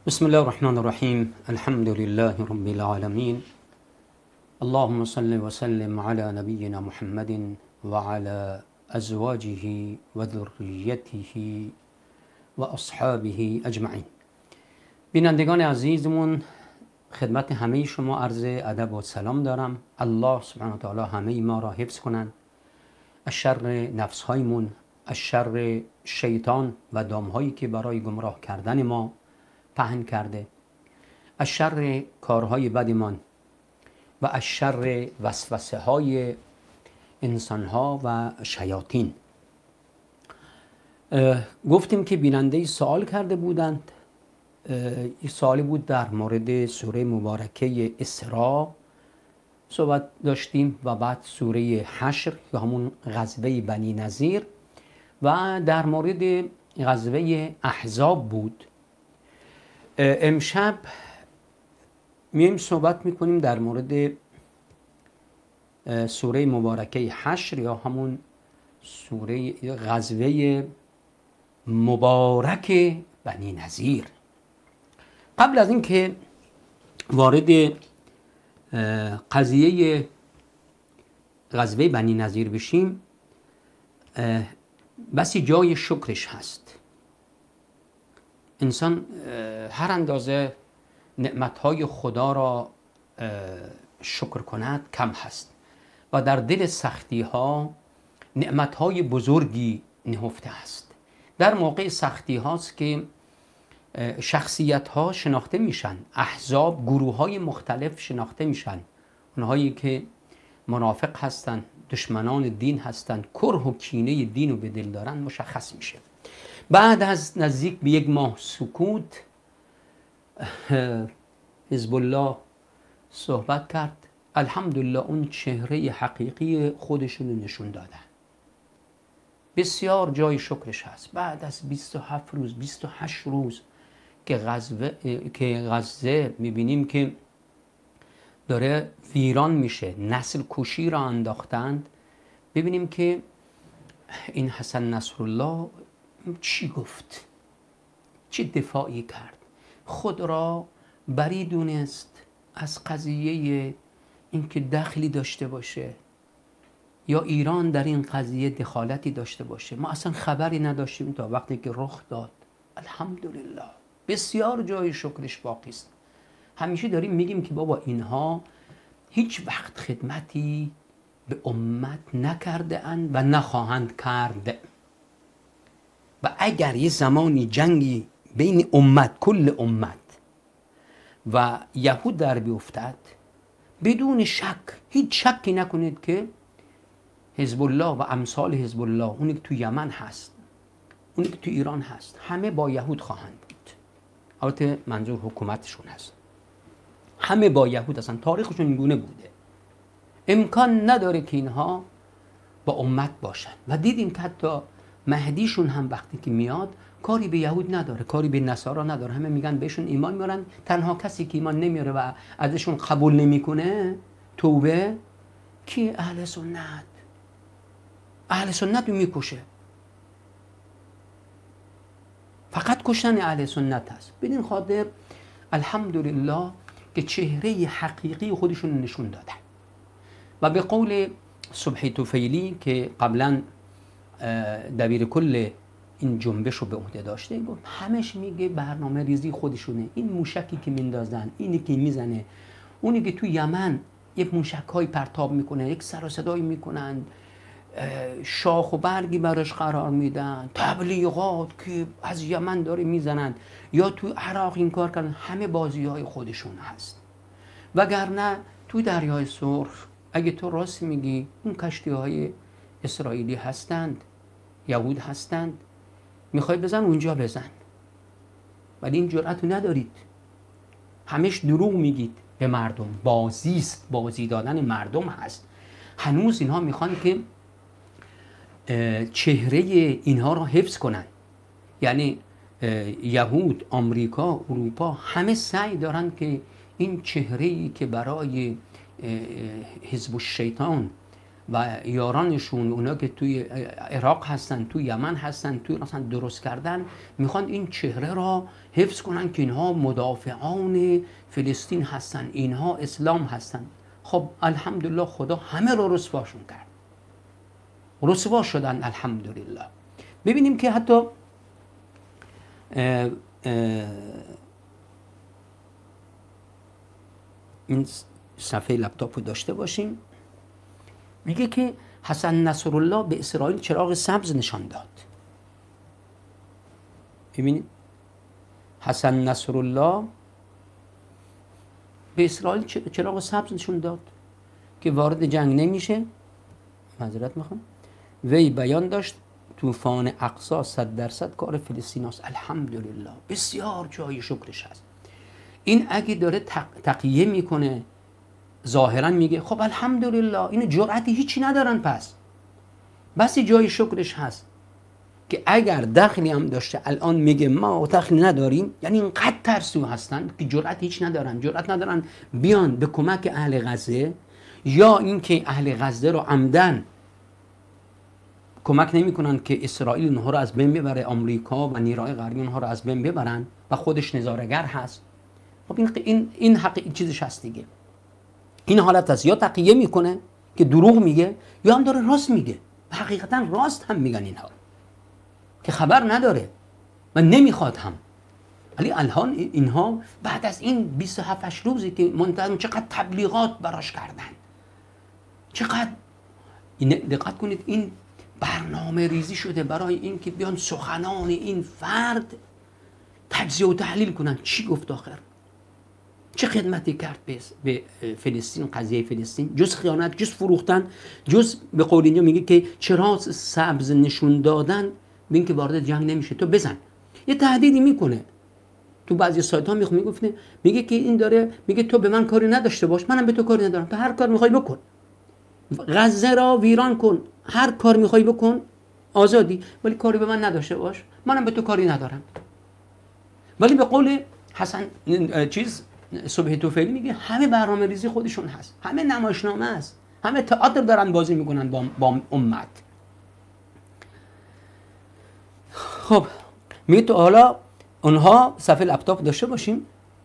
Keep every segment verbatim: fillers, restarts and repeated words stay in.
بسم الله الرحمن الرحیم. الحمد لله رب العالمین. اللهم صل وسلم على نبینا محمد و علی ازواجه و ذریته و اصحابه اجمعین. بینندگان عزیزمون، خدمت همه شما عرض ادب و سلام دارم. الله سبحانه و تعالی همه ما را حفظ کنند از شر نفس هایمون، از شر شیطان و دامهایی که برای گمراه کردن ما پهن کرده، از شر کارهای بدمان و از شر وسوسه های انسان ها و شیاطین. گفتیم که بیننده سوال کرده بودند، این سوالی بود در مورد سوره مبارکه اسراء صحبت داشتیم و بعد سوره حشر یا همون غزوه بنی نضیر و در مورد غزوه احزاب بود. امشب میایم صحبت میکنیم در مورد سوره مبارکه حشر یا همون سوره غزوه مبارک بنی نضیر. قبل از این که وارد قضیه غزوه بنی نضیر بشیم، بسی جای شکرش هست. انسان هر اندازه نعمتهای خدا را شکر کند کم هست و در دل سختی ها نعمتهای بزرگی نهفته است. در موقع سختی هاست که شخصیت ها شناخته میشن، احزاب، گروه های مختلف شناخته میشن. اونهایی که منافق هستن، دشمنان دین هستن، کره و کینه دین رو به دل دارن مشخص میشه. بعد از نزدیک به یک ماه سکوت، حزب الله صحبت کرد. الحمدلله اون چهره حقیقی خودشون رو نشون دادن. بسیار جای شکرش هست. بعد از بیست و هفت روز، بیست و هشت روز که غزه که غزه میبینیم که داره ویران میشه، نسل کشی را انداختند، ببینیم که این حسن نصرالله چی گفت، چی دفاعی کرد. خود را بری دونست از قضیه اینکه دخلی داشته باشه یا ایران در این قضیه دخالتی داشته باشه. ما اصلا خبری نداشتیم تا وقتی که رخ داد. الحمدلله بسیار جای شکرش باقی است. همیشه داریم میگیم که بابا اینها هیچ وقت خدمتی به امت نکرده اند و نخواهند کرد. و اگر یه زمانی جنگی بین امت، کل امت و یهود در بیفتد، بدون شک، هیچ شکی نکنید که حزب الله و امثال حزب الله، اونی که تو یمن هست، اونی که تو ایران هست، همه با یهود خواهند بود. البته منظور حکومتشون هست. همه با یهود هستن. تاریخشون اینگونه بوده. امکان نداره که اینها با امت باشن. و دیدیم که حتی مهدیشون هم وقتی که میاد کاری به یهود نداره، کاری به نصارا نداره. همه میگن بهشون ایمان میارن. تنها کسی که ایمان نمیاره و ازشون قبول نمیکنه توبه کی؟ اهل سنت. اهل سنت رو میکشه. فقط کشتن اهل سنت هست. بدین خاطر الحمدلله که چهره حقیقی خودشون نشون دادن. و به قول صبحی طفیلی که قبلا دبیر کل این جنبش رو به عهده داشته، گفت همش میگه برنامه ریزی خودشونه. این موشکی که میندازن، اینی که میزنه، اونی که تو یمن یک موشک های پرتاب میکنه، یک سر و صدایی میکنن، شاخ و برگی براش قرار میدن، تبلیغات که از یمن داره میزنن، یا تو عراق این کار کردن، همه بازی های خودشون هست. وگرنه تو دریای سرخ اگه تو راست میگی، اون کشتی های اسرائیلی هستند، یهود هستند، میخوای بزن اونجا بزن، ولی این جرأت رو ندارید. همش دروغ میگید به مردم. بازیست، بازی دادن مردم هست. هنوز اینها میخوان که چهره اینها را حفظ کنن. یعنی یهود، آمریکا، اروپا همه سعی دارن که این چهره‌ای که برای حزب الشیطان و یارانشون، اونا که توی عراق هستن، توی یمن هستن، توی مثلا درست کردن، میخوان این چهره را حفظ کنن که اینها مدافعان فلسطین هستن، اینها اسلام هستن. خب الحمدلله خدا همه رو رسواشون کرد، رسوا شدن الحمدلله. ببینیم که حتی اه اه این صفحه لپتاپ رو داشته باشیم. میگه که حسن نصرالله به اسرائیل چراغ سبز نشان داد. ببینید حسن نصرالله به اسرائیل چراغ سبز نشون داد که وارد جنگ نمیشه. معذرت میخوام. وی بیان داشت طوفان اقصی صد درصد کار فلسطین است. الحمدلله، بسیار جای شکرش هست. این اگه داره تق... تقیه میکنه، ظاهرا میگه خب الحمدلله، این جرأتی هیچی ندارن، پس بسی جای شکرش هست که اگر دخلی هم داشته الان میگه ما دخلی نداریم، یعنی اینقدر ترسو هستن که جرأت هیچ ندارن، جرأت ندارن بیان به کمک اهل غزه، یا اینکه اهل غزه رو عمدن کمک نمیکنن که اسرائیل اونها رو از بین ببره، آمریکا و نیروهای غربی اونها رو از بین ببرن و خودش نظاره‌گر هست. خب این این این حقیقی چیزش هست دیگه. این حالت هست، یا تقیه میکنه که دروغ میگه، یا هم داره راست میگه. حقیقتا راست هم میگن اینها که خبر نداره و نمیخواد هم. ولی الان اینها بعد از این بیست و هفت روزی که منتظر، چقدر تبلیغات براش کردن، چقدر این دقت کنید، این برنامه ریزی شده برای این که بیان سخنان این فرد تجزیه و تحلیل کنن. چی گفت آخر؟ چه خدمتی کرد به فلسطین، قضیه فلسطین؟ جز خیانت، جز فروختن، جز به قول اینجا میگه که چرا سبز نشون دادن به این که وارد جنگ نمیشه، تو بزن. یه تهدیدی میکنه. تو بعضی سایت ها میگفته، میگه که این داره میگه تو به من کاری نداشته باش، منم به تو کاری ندارم، تو هر کار میخوای بکن، غزه را ویران کن، هر کار میخوای بکن، آزادی، ولی کاری به من نداشته باش، منم به تو کاری ندارم. ولی به قول حسن چیز صبح توفیلی میگه همه برنامه ریزی خودشون هست، همه نمایشنامه است، همه تئاتر دارن بازی میکنن با, با امت. خب میگه تو حالا اونها صفحه لپتاپ داشته باشیم.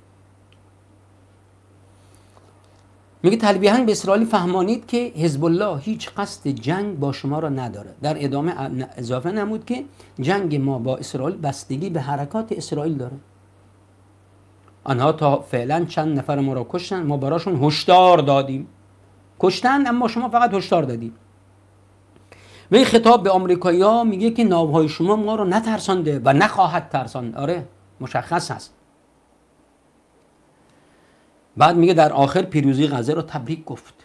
میگه تلویحاً به اسرائیل فهمانید که حزب الله هیچ قصد جنگ با شما را نداره. در ادامه اضافه نمود که جنگ ما با اسرائیل بستگی به حرکات اسرائیل داره. آنها تا فعلا چند نفر ما را کشتن، ما براشون هشدار دادیم. کشتن اما شما فقط هشدار دادیم. وی خطاب به آمریکایی‌ها میگه که ناوهای شما ما را نترسانده و نخواهد ترساند. آره مشخص هست. بعد میگه در آخر پیروزی غزه را تبریک گفت.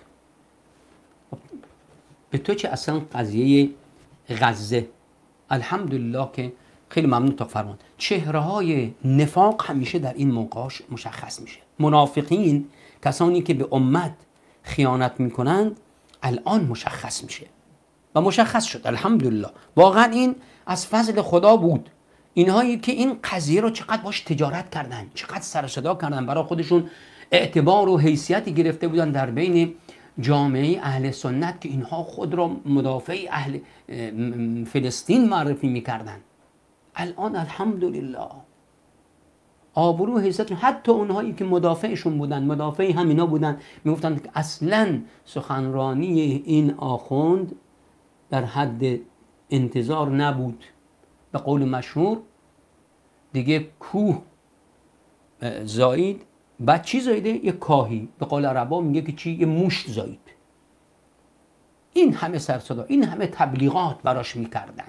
به تو چه اصلا قضیه غزه؟ الحمدلله که خیلی ممنون تا فرمان. چهره های نفاق همیشه در این موقع مشخص میشه. منافقین، کسانی که به امت خیانت میکنند، الان مشخص میشه و مشخص شد. الحمدلله واقعا این از فضل خدا بود. اینهایی که این قضیه رو چقدر باش تجارت کردن، چقدر سر صدا کردن، برای خودشون اعتبار و حیثیتی گرفته بودن در بین جامعه اهل سنت که اینها خود را مدافع اهل فلسطین معرفی میکردن. الان الحمدلله آبرو و حیثیت، حتی اونهایی که مدافعشون بودن، مدافع همینا بودن، میگفتن که اصلا سخنرانی این آخوند در حد انتظار نبود. به قول مشهور دیگه کوه زایید، بعد چی زایده؟ یه کاهی. به قول عربا میگه که چی؟ یه موشت زایید. این همه سرصدا، این همه تبلیغات براش میکردن،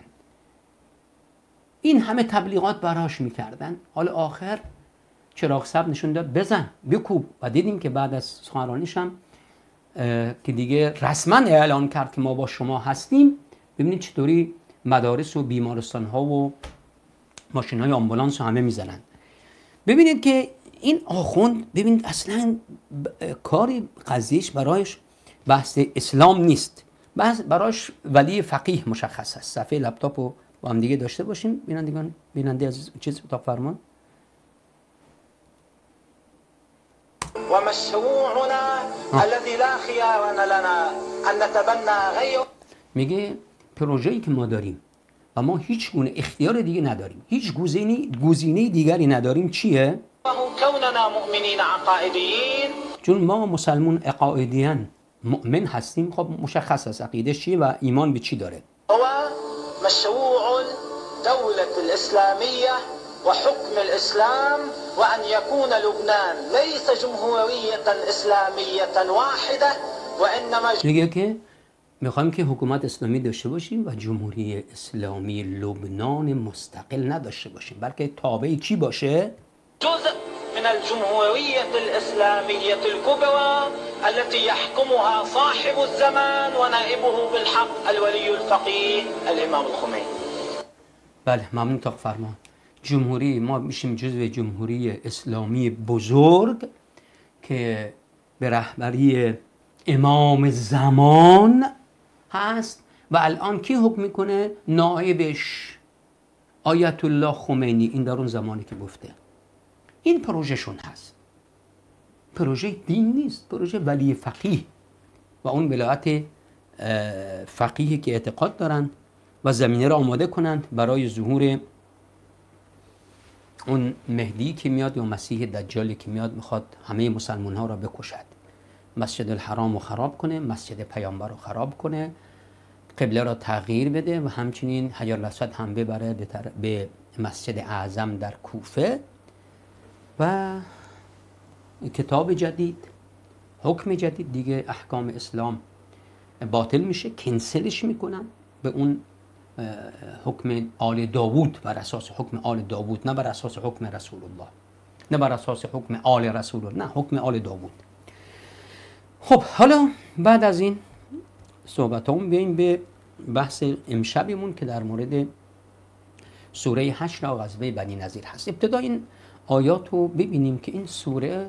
این همه تبلیغات براش میکردن. حالا آخر چراغ سبز نشون داد، بزن بکوب. و دیدیم که بعد از سخنرانیش هم که دیگه رسما اعلان کرد که ما با شما هستیم. ببینید چطوری مدارس و بیمارستان ها و ماشین های آمبولانس رو همه میزنن. ببینید که این آخوند، ببینید اصلا کاری قضیهش برایش بحث اسلام نیست، بحث برایش ولی فقیه مشخص است. صفحه لپتاپ رو با هم دیگه داشته باشیم. بینندگان، بیننده از چیز اتاق فرمان. ومشروعنا الذي لا خيار لنا ان نتبنى غيره. میگه پروژه‌ای که ما داریم و ما هیچ گونه اختیار دیگه نداریم، هیچ گزینه گزینه دیگری نداریم. چیه؟ كوننا مؤمنين عقائديين، چون ما مسلمون عقائدیان مؤمن هستیم. خب مشخص است عقیده چیه و ایمان به چی داره. هو مشروع الدولة الإسلامية وحكم الإسلام وأن يكون لبنان ليس جمهورية إسلامية واحدة وإنما میگه که میخوایم که حکومت اسلامی داشته باشیم و جمهوری اسلامی لبنان مستقل نداشته باشیم، بلکه تابع کی باشه؟ جزء من الجمهورية الإسلامية الكبرى التي يحكمها صاحب الزمان ونائبه بالحق الولي الفقيه الإمام الخميني. بله ممنون تا فرمان. جمهوری ما میشیم جزء جمهوری اسلامی بزرگ که به رهبری امام زمان هست و الان کی حکم میکنه؟ نائبش آیت الله خمینی. این در اون زمانی که گفته. این پروژهشون هست، پروژه دین نیست، پروژه ولی فقیه و اون ولایت فقیه که اعتقاد دارن و زمینه را آماده کنند برای ظهور اون مهدی که میاد یا مسیح دجالی که میاد میخواد همه مسلمان ها را بکشد، مسجد الحرام رو خراب کنه، مسجد پیامبر رو خراب کنه، قبله را تغییر بده و همچنین حجر الاسود هم ببره به, تر... به مسجد اعظم در کوفه و کتاب جدید، حکم جدید دیگه، احکام اسلام باطل میشه، کنسلش میکنن به اون حکم آل داوود، بر اساس حکم آل داوود، نه بر اساس حکم رسول الله، نه بر اساس حکم آل رسول الله، نه حکم آل داوود. خب حالا بعد از این صحبت همون بیاییم به بحث امشبیمون که در مورد سوره حشر و غزوه بنی نظیر هست. ابتدا این آیات رو ببینیم که این سوره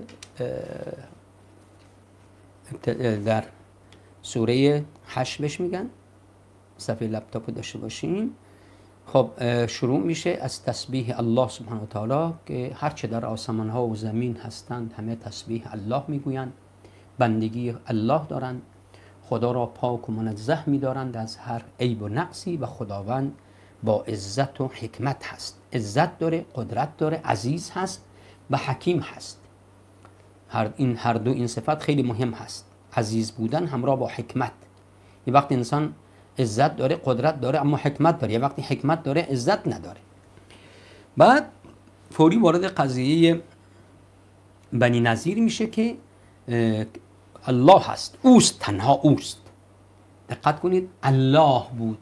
در سوره حشر بهش میگن، صفحه لپتاپ رو داشته باشیم. خب شروع میشه از تسبیح الله سبحانه و تعالی که هرچه در آسمان ها و زمین هستند همه تسبیح الله میگویند، بندگی الله دارند، خدا را پاک و منزه می‌دارند از هر عیب و نقصی و خداوند با عزت و حکمت هست. عزت داره، قدرت داره، عزیز هست و حکیم هست. هر این هر دو این صفت خیلی مهم هست. عزیز بودن همراه با حکمت. یه وقت انسان عزت داره، قدرت داره اما حکمت داره، یه وقتی حکمت داره عزت نداره. بعد فوری وارد قضیه بنی نظیر میشه که الله هست، اوست، تنها اوست. دقت کنید الله بود،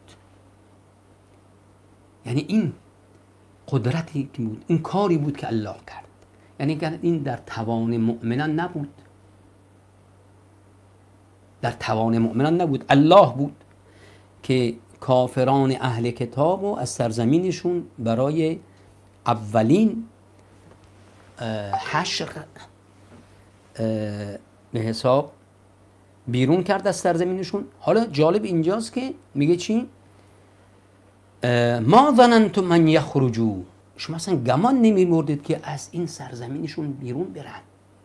یعنی این قدرتی که بود، این کاری بود که الله کرد، یعنی این در توان مؤمنان نبود، در توان مؤمنان نبود، الله بود که کافران اهل کتاب و از سرزمینشون برای اولین حشر به حساب بیرون کرد از سرزمینشون. حالا جالب اینجاست که میگه چی؟ ما ظننتم من یخرجوا، شما اصلا گمان نمی‌بردید که از این سرزمینشون بیرون برن.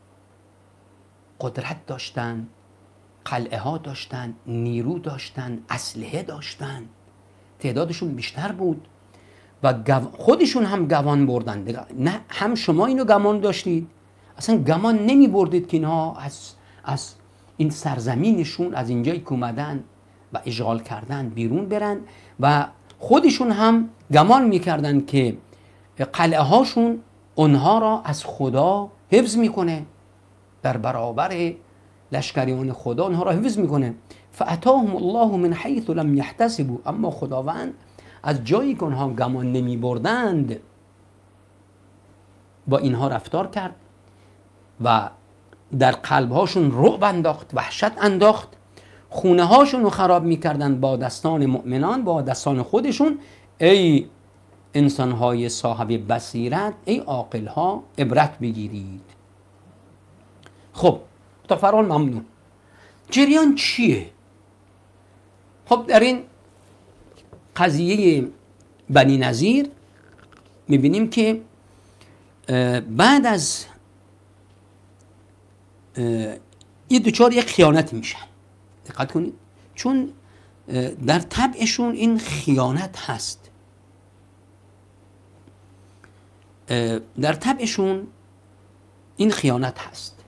قدرت داشتن، قلعه ها داشتن، نیرو داشتن، اسلحه داشتن، تعدادشون بیشتر بود و خودشون هم گمان بردن. نه هم شما اینو گمان داشتید، اصلا گمان نمی بردید که اینها از از این سرزمینشون، از اینجایی که اومدن و اشغال کردن بیرون برن و خودشون هم گمان میکردن که قلعه هاشون اونها را از خدا حفظ میکنه، در برابر لشکریان خدا اونها را حفظ میکنه. فاتاهم الله من حیث لم یحتسبوا، اما خداوند از جایی که اونها گمان نمی بردند با اینها رفتار کرد و در قلبهاشون رعب انداخت، وحشت انداخت، خونه هاشون رو خراب میکردن با دستان مؤمنان، با دستان خودشون. ای انسان های صاحب بصیرت، ای عاقل ها عبرت بگیرید. خب تا فرمان ممنون. جریان چیه؟ خب در این قضیه بنی نظیر میبینیم که بعد از یه دوچار یک خیانت میشن. دقت کنید، چون در طبعشون این خیانت هست، در طبعشون این خیانت هست.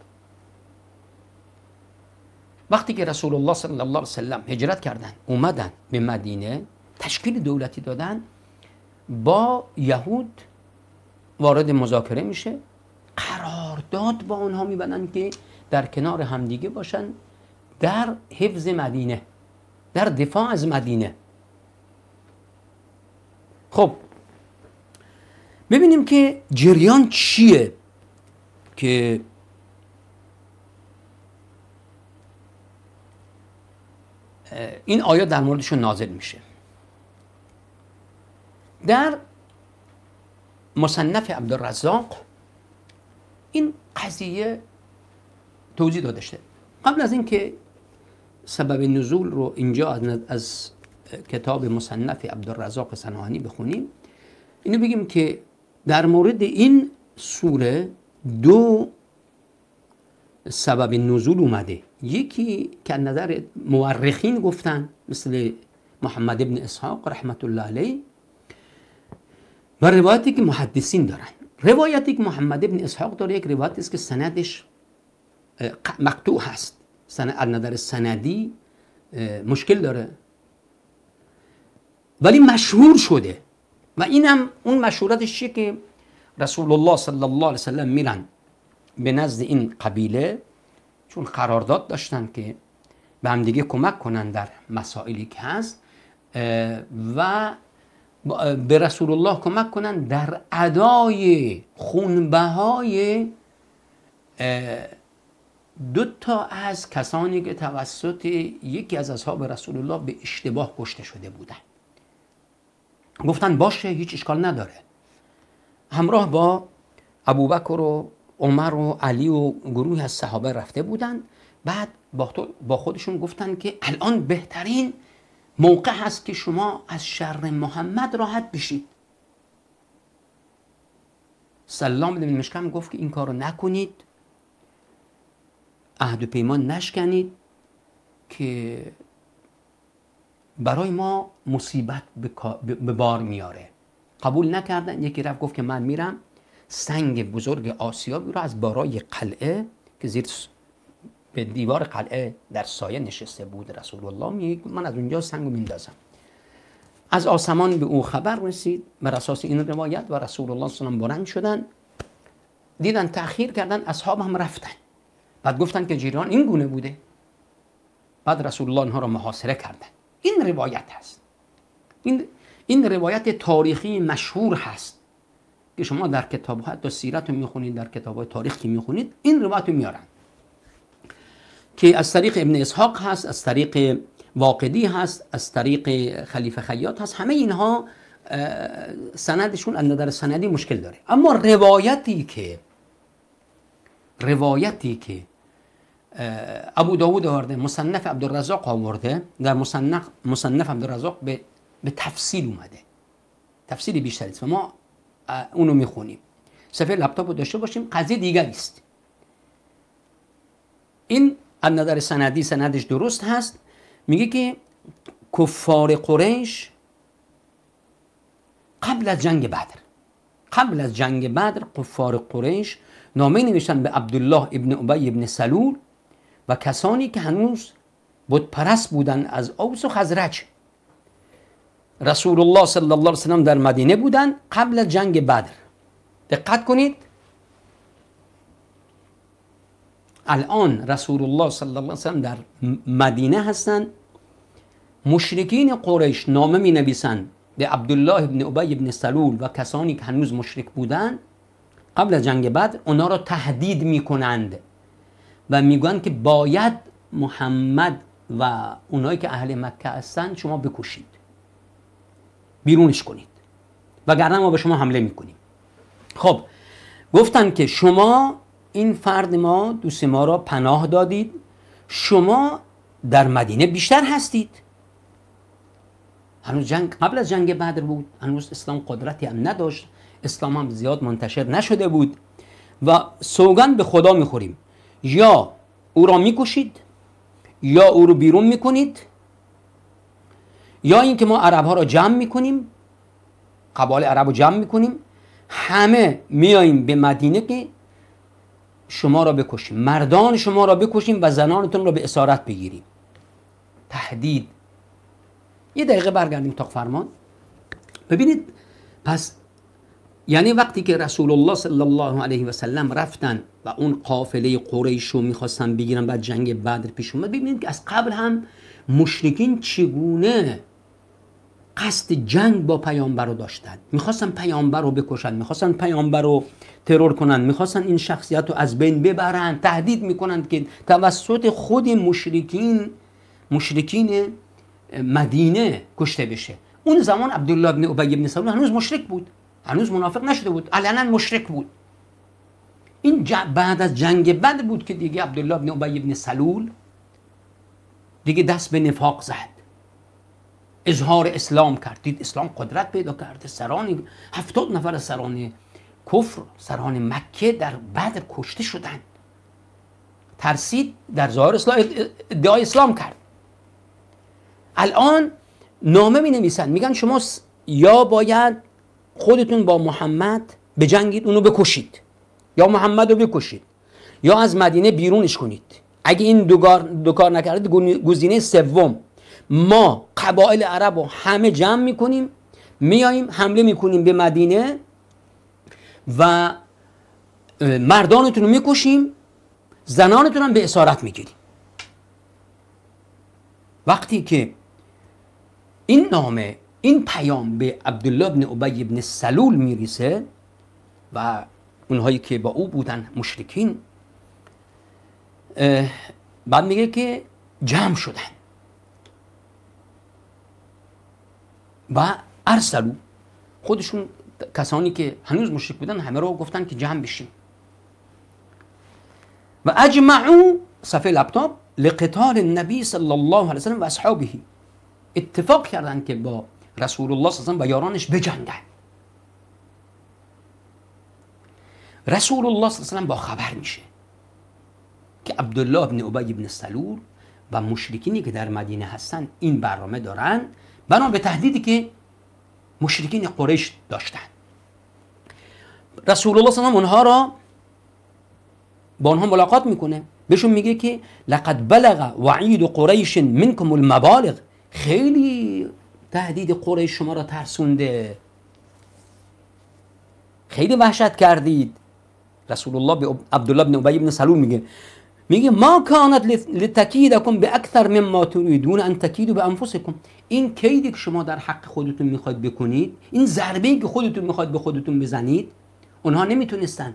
وقتی که رسول الله صلی الله علیه وسلم هجرت کردن اومدن به مدینه، تشکیل دولتی دادن، با یهود وارد مذاکره میشه، قرارداد با اونها میبندن که در کنار همدیگه باشن در حفظ مدینه، در دفاع از مدینه. خب ببینیم که جریان چیه که این آیات در موردشون نازل میشه. در مصنف عبدالرزاق این قضیه توضیح داده شده. قبل از اینکه سبب نزول رو اینجا از کتاب مصنف عبدالرزاق صنعانی بخونیم، اینو بگیم که در مورد این سوره دو سبب نزول اومده. یکی که از نظر مورخین گفتن مثل محمد ابن اسحاق رحمت الله علیه، و روایتی که محدثین دارن. روایتی که محمد ابن اسحاق داره یک روایتی است که سندش مقطوع هست، سند از نظر سندی مشکل داره، ولی مشهور شده. و اینم اون مشهورتش چیه که رسول الله صلی الله علیه وسلم میرن به نزد این قبیله، چون قرارداد داشتن که به هم دیگه کمک کنن در مسائلی که هست و به رسول الله کمک کنن در ادای خونبهای دو تا از کسانی که توسط یکی از اصحاب رسول الله به اشتباه کشته شده بودن. گفتن باشه، هیچ اشکال نداره. همراه با ابوبکر و عمر و علی و گروهی از صحابه رفته بودن. بعد با خودشون گفتن که الان بهترین موقع هست که شما از شر محمد راحت بشید. سلام بن مشکم گفت که این کارو نکنید، عهد و پیمان نشکنید که برای ما مصیبت به بار میاره. قبول نکردن. یکی رفت گفت که من میرم سنگ بزرگ آسیابی رو از بالای قلعه که زیر به دیوار قلعه در سایه نشسته بود رسول الله، میگه من از اونجا سنگو میندازم. از آسمان به او خبر رسید بر اساس این روایت و رسول الله صلی الله علیه و آله بلند شدن، دیدن تأخیر کردن، اصحاب هم رفتن. بعد گفتن که جریان این گونه بوده. بعد رسول الله اینها رو محاصره کردن. این روایت هست. این این روایت تاریخی مشهور هست که شما در کتاب‌ها حتی سیرت رو میخونید، در کتاب‌های تاریخ که میخونید این روایت رو میارن که از طریق ابن اسحاق هست، از طریق واقدی هست، از طریق خلیفه خیاط هست. همه اینها سندشون از نظر سندی مشکل داره. اما روایتی که روایتی که ابو داود آورده، مصنف عبدالرزاق آورده، در مصنف مصنف عبدالرزاق به به تفصیل اومده، تفصیل بیشتری است و ما اونو میخونیم. صفحه لپتاپ رو داشته باشیم، قضیه دیگری است. این از نظر سندی سندش درست هست. میگه که کفار قریش قبل از جنگ بدر قبل از جنگ بدر کفار قریش نامه نوشتن به عبدالله ابن ابی ابن سلول و کسانی که هنوز بت پرست بودن از اوس و خزرج. رسول الله صلی الله علیه وسلم در مدینه بودن قبل از جنگ بدر. دقت کنید، الان رسول الله صلی الله علیه وسلم در مدینه هستن، مشرکین قریش نامه می نویسن به عبدالله ابن ابی ابن سلول و کسانی که هنوز مشرک بودن قبل از جنگ بدر، اونا را تهدید می کنند و میگن که باید محمد و اونایی که اهل مکه هستن شما بکشید، بیرونش کنید، وگرنه ما به شما حمله میکنیم. خب گفتن که شما این فرد ما، دوست ما را پناه دادید، شما در مدینه بیشتر هستید. هنوز جنگ قبل از جنگ بدر بود، هنوز اسلام قدرتی هم نداشت، اسلام هم زیاد منتشر نشده بود و سوگند به خدا میخوریم یا او را میکشید یا او رو بیرون میکنید، یا اینکه ما عرب ها را جمع میکنیم، قبایل عرب رو جمع میکنیم، همه میاییم به مدینه که شما را بکشیم، مردان شما را بکشیم و زنانتون را به اسارت بگیریم. تهدید. یه دقیقه برگردیم تا فرمان. ببینید، پس یعنی وقتی که رسول الله صلی الله علیه و سلم رفتن و اون قافله قریش رو میخواستن بگیرن بعد جنگ بدر پیش اومد، ببینید که از قبل هم مشرکین چگونه قصد جنگ با پیامبر رو داشتن. میخواستن پیامبر رو بکشن، میخواستن پیامبر رو ترور کنن، میخواستن این شخصیت رو از بین ببرن، تهدید میکنن که توسط خود مشرکین مشرکین مدینه کشته بشه. اون زمان عبدالله بن ابی بن سلول هنوز مشرک بود، هنوز منافق نشده بود، علنا مشرک بود. این بعد از جنگ بدر بود که دیگه عبدالله بن ابی بن سلول دیگه دست به نفاق زد، اظهار اسلام کرد، دید اسلام قدرت پیدا کرده. سران هفتاد نفر از سران کفر، سران مکه در بدر کشته شدند. ترسید، در ظاهر اسلام ادعای اسلام کرد. الان نامه می نویسن، میگن شما یا باید خودتون با محمد بجنگید، اونو بکشید، یا محمد رو بکشید، یا از مدینه بیرونش کنید. اگه این دو کار نکردید، گزینه سوم ما قبایل عرب رو همه جمع میکنیم، میاییم حمله میکنیم به مدینه و مردانتون رو میکشیم، زنانتون هم به اسارت میگیریم. وقتی که این نامه، این پیام به عبدالله بن ابی بن سلول میرسه و اونهایی که با او بودن مشرکین، بعد میگه که جمع شدن و ارسلو، خودشون کسانی که هنوز مشرک بودن همه رو گفتن که جمع بشیم و اجمعوا صفحه لپتاپ لقتال النبی صلی الله علیه وسلم و اصحابه، اتفاق کردن که با رسول الله صلی الله علیه و و یارانش بجنگن. رسول الله صلی الله علیه و با خبر میشه که عبدالله بن ابی بن سلول و مشرکینی که در مدینه هستن این برنامه دارن، بنا به تهدیدی که مشرکین قریش داشتن. رسول الله صلی الله علیه و اونها را با اونها ملاقات میکنه، بهشون میگه که لقد بلغ وعید قریش منکم المبالغ، خیلی تهدید قریش شما را ترسونده، خیلی وحشت کردید. رسول الله به عبدالله بن ابی بن سلول میگه میگه ما کانت لتکیدکم باکثر مما تريدون ان تکیدوا بانفسکم، این کیدی که شما در حق خودتون میخواید بکنید، این ضربه‌ای که خودتون میخواید به خودتون بزنید، اونها نمیتونستن.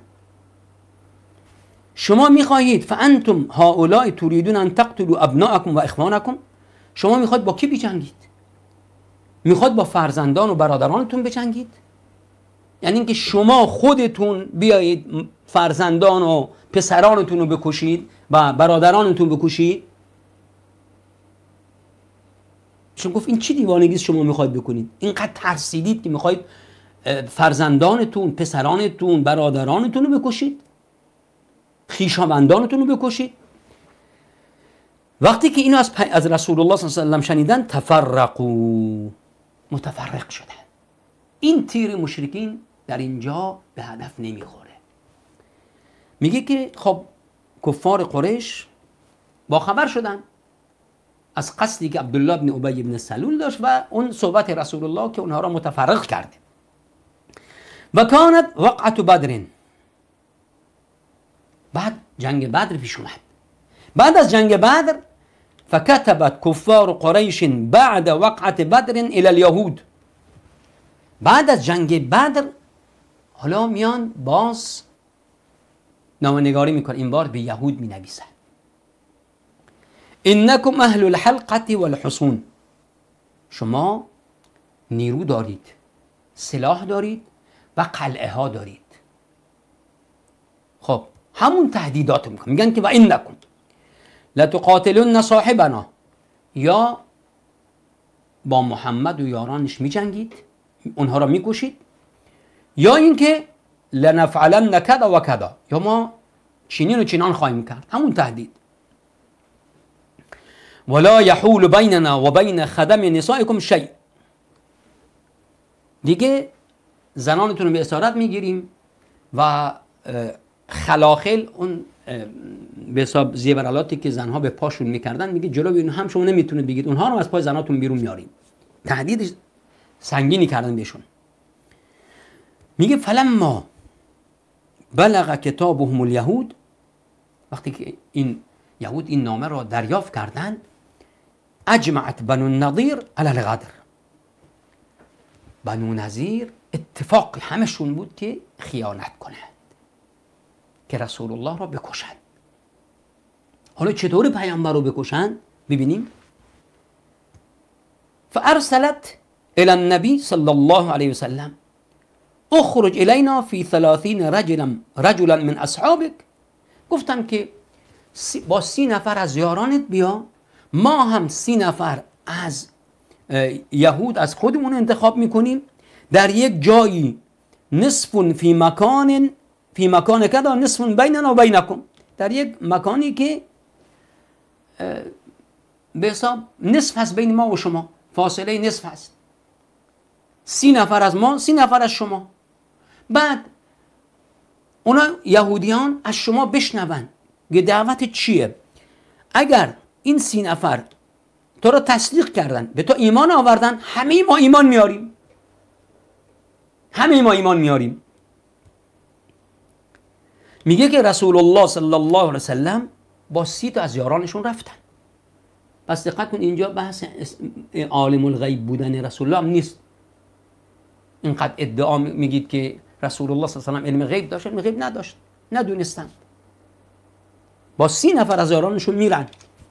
شما میخواهید فانتم هؤلاء تريدون ان تقتلوا ابناءکم و اخوانکم، شما میخواید با کی بجنگید؟ میخواید با فرزندان و برادرانتون بجنگید؟ یعنی اینکه شما خودتون بیایید فرزندان و پسرانتون رو بکشید و برادرانتون بکشید؟ شما گفت این چی دیوانگی شما میخواید بکنید؟ اینقدر ترسیدید که میخواید فرزندانتون، پسرانتون، برادرانتون رو بکشید؟ خویشاوندانتون رو بکشید؟ وقتی که اینو از, از رسول الله صلی الله علیه و سلم شنیدن، تفرقوا، متفرق شدن. این تیر مشرکین در اینجا به هدف نمیخوره. میگه که خب کفار قریش با خبر شدن از قصدی که عبدالله بن ابی بن سلول داشت و اون صحبت رسول الله که اونها را متفرق کرده. و کانت وقعت بدر، بعد جنگ بدر پیش اومد. بعد از جنگ بدر فكتبت کفار قریش بعد وقعت بدر الى اليهود، بعد از جنگ بدر حالا میان باز نامه‌نگاری میکنن، این بار به یهود مینویسن انکم اهل الحلقه والحصون، شما نیرو دارید، سلاح دارید و قلعه ها دارید. خب همون تهدیدات میکنن، میگن که و انکم لتقاتلون صاحبنا، یا با محمد و یارانش میجنگید، اونها را میکشید، یا اینکه لنفعلن کذا و کذا، یا ما چینین و چینان خواهیم کرد. همون تهدید. ولا یحول بیننا و بین خدم نسائکم شیء. دیگه زنانتون رو به اسارت میگیریم و خلاخل اون به حساب زیورالاتی که زنها به پاشون میکردن میگه جلو اون هم شما نمیتونه بگید، اونها رو از پای زناتون بیرون میاریم. تهدید سنگینی کردن بهشون. میگه فلما بلغ کتابهم الیهود، وقتی که این یهود این نامه را دریافت کردند، اجمعت بنو النضیر علی الغدر. بنو نضیر اتفاق همشون بود که خیانت کنند، که رسول الله را بکشند. حالا چطور پیامبر رو بکشند ببینیم. فارسلت الى النبی صلی الله علیه وسلم اخرج الینا فی ثلاثین رجلا رجلا من اصحابک. گفتن که با سی نفر از یارانت بیا، ما هم سی نفر از یهود از خودمون انتخاب میکنیم در یک جایی، نصف فی مکان فی مکان کدا نصف بیننا و بینکم، در یک مکانی که به حساب نصف هست بین ما و شما، فاصله نصف هست. سی نفر از ما، سی نفر از شما. بعد اونا یهودیان از شما بشنون که دعوت چیه. اگر این سی نفر تو را تصدیق کردن، به تو ایمان آوردن، همه ما ایمان میاریم، همه ما ایمان میاریم. میگه که رسول الله صلی الله علیه وسلم با سی تا از یارانشون رفتن. پس دقت کن، اینجا بحث عالم الغیب بودن رسول الله هم نیست. اینقدر ادعا میگید که رسول الله صلی الله علیه و علم غیب داشت، علم غیب نداشت، ندونستن. با سی نفر از یارانشون میرن،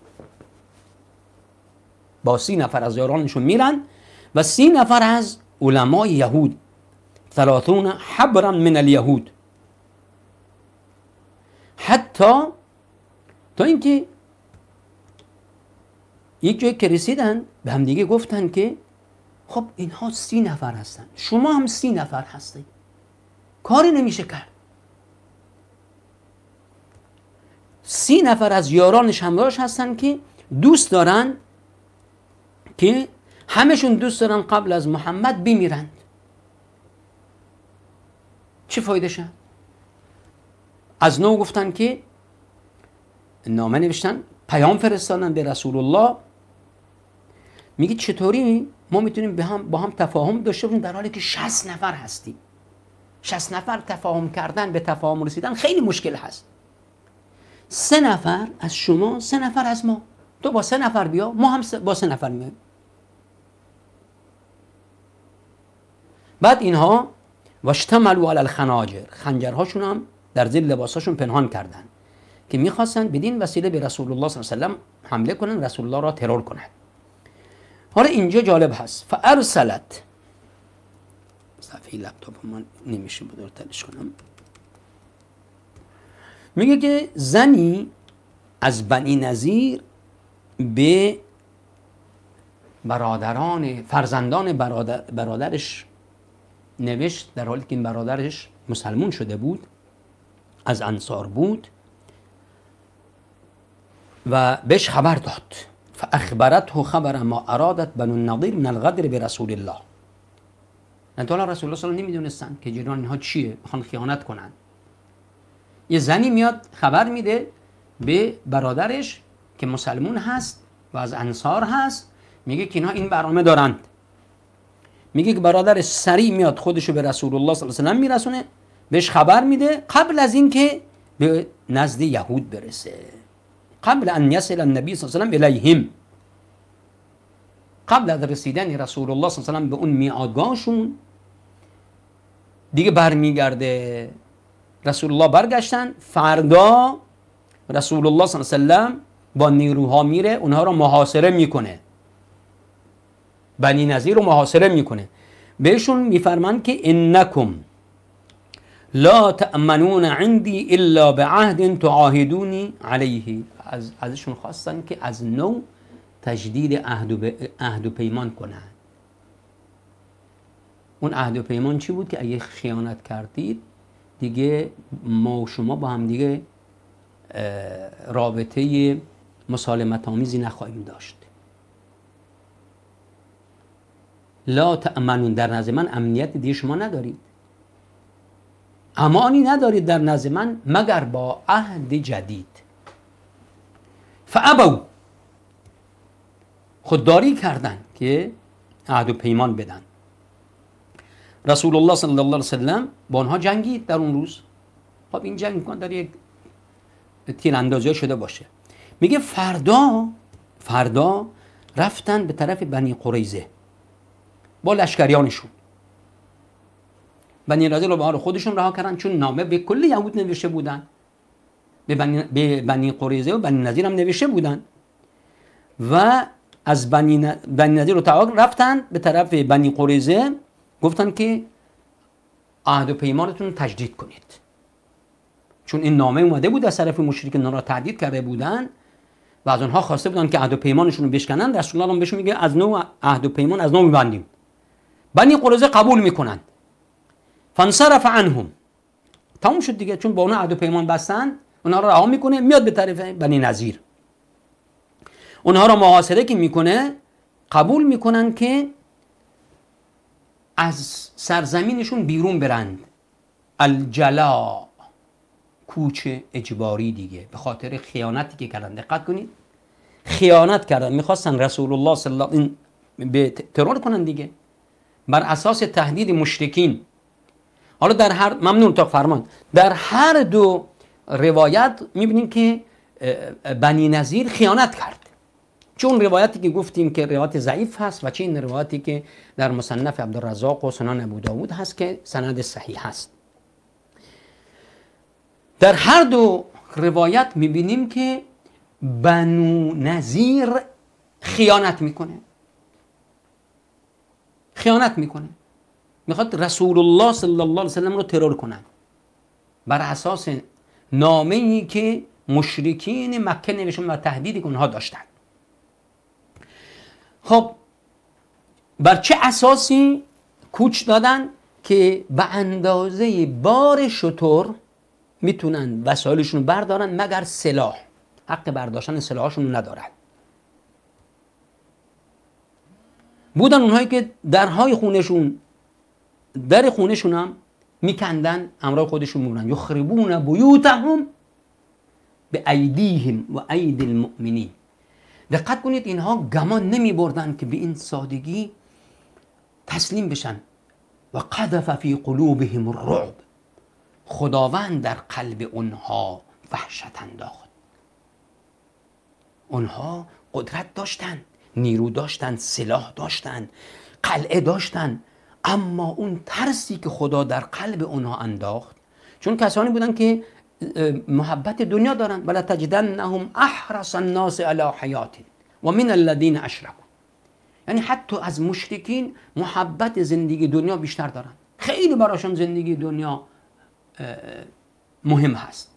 با سی نفر از یارانشون میرن و سی نفر از علمای یهود، ثلاثون حبرا من الیهود، حتی تا اینکه یک جایی که رسیدن به هم دیگه گفتن که خب اینها سی نفر هستن، شما هم سی نفر هستید، کاری نمیشه کرد. سی نفر از یارانش همراهش هستن که دوست دارن که همشون دوست دارن قبل از محمد بمیرند. چه فایده شد؟ از نو گفتن که نامه نوشتن، پیام فرستادن به رسول الله. میگه چطوری ما میتونیم به هم با هم تفاهم داشته باشیم در حالی که شصت نفر هستیم؟ شصت نفر تفاهم کردن، به تفاهم رسیدن خیلی مشکل هست. سه نفر از شما، سه نفر از ما، تو با سه نفر بیا، ما هم با سه نفر میایم. بعد اینها واشتملوا علی الخناجر، خنجرهاشون هم در زیر لباساشون پنهان کردن که میخواستن بدین وسیله به رسول الله صلی الله علیه و سلم حمله کنن، رسول الله را ترور کنن. حالا اینجا جالب هست، فارسلت، صفحه لپتاپ من نمیشه بزرگترش کنم، میگه که زنی از بنی نضیر به برادران فرزندان برادر برادرش نوشت، در حالی که این برادرش مسلمون شده بود، از انصار بود، و بهش خبر داد. فاخبرته خبر ما ارادت بنو النضیر من الغدر برسول الله. انتظار رسول الله صلی الله علیه و نمیدونستن که جریان اینها چیه، میخوان خیانت کنن. یه زنی میاد خبر میده به برادرش که مسلمون هست و از انصار هست، میگه که اینا این برنامه دارند. میگه که برادرش سریع میاد خودشو به رسول الله صلی الله علیه و سلم میرسونه، بهش خبر میده قبل از اینکه به نزد یهود برسه، قبل ان یصل النبی صلی الله علیه و سلم الیهم، قبل از رسیدن رسول الله صلی الله علیه و سلم به اون میعادگاهشون دیگه برمیگرده. رسول الله برگشتن، فردا رسول الله صلی الله علیه و سلم با نیروها میره اونها رو محاصره میکنه، بنی نضیر رو محاصره میکنه. بهشون میفرمان که انکم لا تأمنون عندی الا بعهد تعاهدونی علیه. از ازشون خواستن که از نو تجدید عهد و, عهد و پیمان کنن. اون عهد و پیمان چی بود؟ که اگه خیانت کردید دیگه ما و شما با هم دیگه رابطه مسالمت آمیزی نخواهیم داشت. لا تأمنون، در نزد من امنیت دیگه شما ندارید، امانی ندارید در نزد من مگر با عهد جدید. فابوا، خودداری کردن که عهد و پیمان بدن. رسول الله صلی الله علیه وسلم با آنها جنگید در اون روز. خب این جنگ میکنن در یک تیراندازی شده باشه. میگه فردا فردا رفتن به طرف بنی قریظه با لشکریانشون. بنی قریظه رو به حال خودشون رها کردن، چون نامه به کل یهود نوشته بودن، به بنی, به بنی قریظه و بنی نضیر هم نوشته بودن و از بنی, ن... بنی نضیر رو تعاق رفتن به طرف بنی قریظه، گفتن که عهد و پیمانتون رو تجدید کنید، چون این نامه اومده بود از طرف مشرکین، اونا را تهدید کرده بودن و از اونها خواسته بودن که عهد و پیمانشون رو بشکنن. رسول الله هم بهشون میگه از نو عهد و پیمان از نو میبندیم. بنی قریظه قبول میکنن. فانصرف عنهم، تموم شد دیگه، چون با اونها عهد و پیمان بستن، اونها رو رها میکنه، میاد به طرف بنی نضیر. اونها رو محاصره که میکنه، قبول میکنن که از سرزمینشون بیرون برند. الجلا، کوچ اجباری دیگه، به خاطر خیانتی که کردن. دقت کنید، خیانت کردن، میخواستن رسول الله صلی الله علیه و به ترور کنن دیگه، بر اساس تهدید مشرکین. حالا در هر ممنون تا فرمان در هر دو روایت میبینیم که بنی نضیر خیانت کرد، چون روایتی که گفتیم که روایت ضعیف هست و چه این روایتی که در مصنف عبدالرزاق و سنن ابو داود هست که سند صحیح هست. در هر دو روایت میبینیم که بنو نضیر خیانت میکنه خیانت میکنه میخواد رسول الله صلی الله علیه وسلم رو ترور کنن بر اساس نامه‌ای که مشرکین مکه نوشتن و تهدیدی که اونها داشتن. خب بر چه اساسی کوچ دادن؟ که به اندازه بار شتر میتونن وسایلشون بردارن مگر سلاح، حق برداشتن سلاحشون ندارن. بودن اونهایی که درهای خونشون در خونشون هم میکندن، همراه خودشون میمونن. یخربون بیوتهم به ایدیهم و ایدی المؤمنین. دقت کنید، اینها گمان نمی بردن که به این سادگی تسلیم بشن. و قذف فی قلوبهم الرعب، خداوند در قلب اونها وحشت انداخت. اونها قدرت داشتن، نیرو داشتن، سلاح داشتن، قلعه داشتن، اما اون ترسی که خدا در قلب اونها انداخت، چون کسانی بودن که محبت دنیا دارن. ولا تجدنهم احرص الناس علی حیات و من الذین اشرکوا، یعنی حتی از مشرکین محبت زندگی دنیا بیشتر دارن، خیلی براشون زندگی دنیا مهم هست.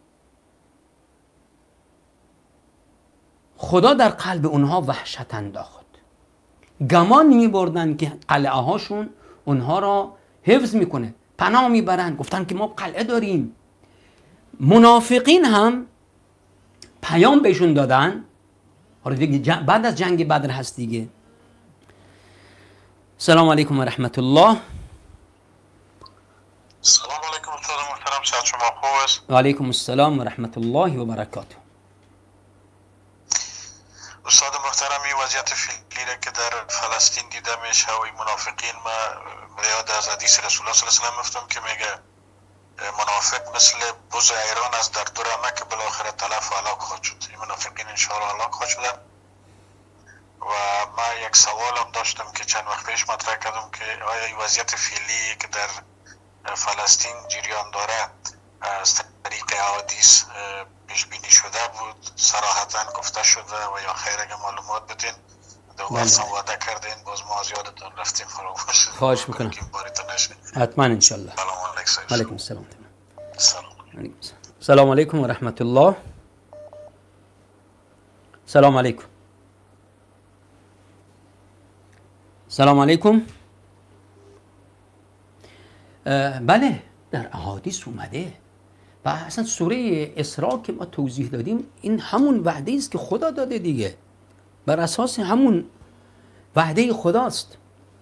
خدا در قلب اونها وحشت انداخت. گمان می بردن که قلعه هاشون اونها را حفظ میکنه، پناه میبرن. گفتن که ما قلعه داریم. منافقین هم پیام بهشون دادن. حالا دیگه بعد از جنگ بدر هست دیگه. سلام علیکم و رحمت الله. سلام علیکم استاد محترم، صحت شما خوب است؟ و علیکم السلام و رحمت الله و برکاته. استاد محترم، این وضعیت فعلی را که در فلسطین دیده میشه و این منافقین، ما یاد از حدیث رسول الله صلی الله علیه و سلم افتم که میگه منافق مثل بز ایران از در دو رمه که بالاخره تلف و هلاک خواهد شد. این منافقین انشاءالله هلاک خواهد شدن. و ما یک سوال هم داشتم که چند وقت پیش مطرح کردم که آیا این وضعیت فعلی که در فلسطین جریان داره از طریق احادیث پیش بینی شده بود، صراحتاً گفته شده و یا خیر اگه معلومات بدین؟ دوباره وعده کردین، باز ما از یادتون رفتیم، فراموش شد. خواهش میکنم. حتما انشالله. سلام علیکم. علیکم السلام. سلام. سلام علیکم و رحمت الله. سلام علیکم. سلام علیکم. بله، در احادیث اومده و اصلا سوره اسراء که ما توضیح دادیم این همون وعده است که خدا داده دیگه، بر اساس همون وعده خداست.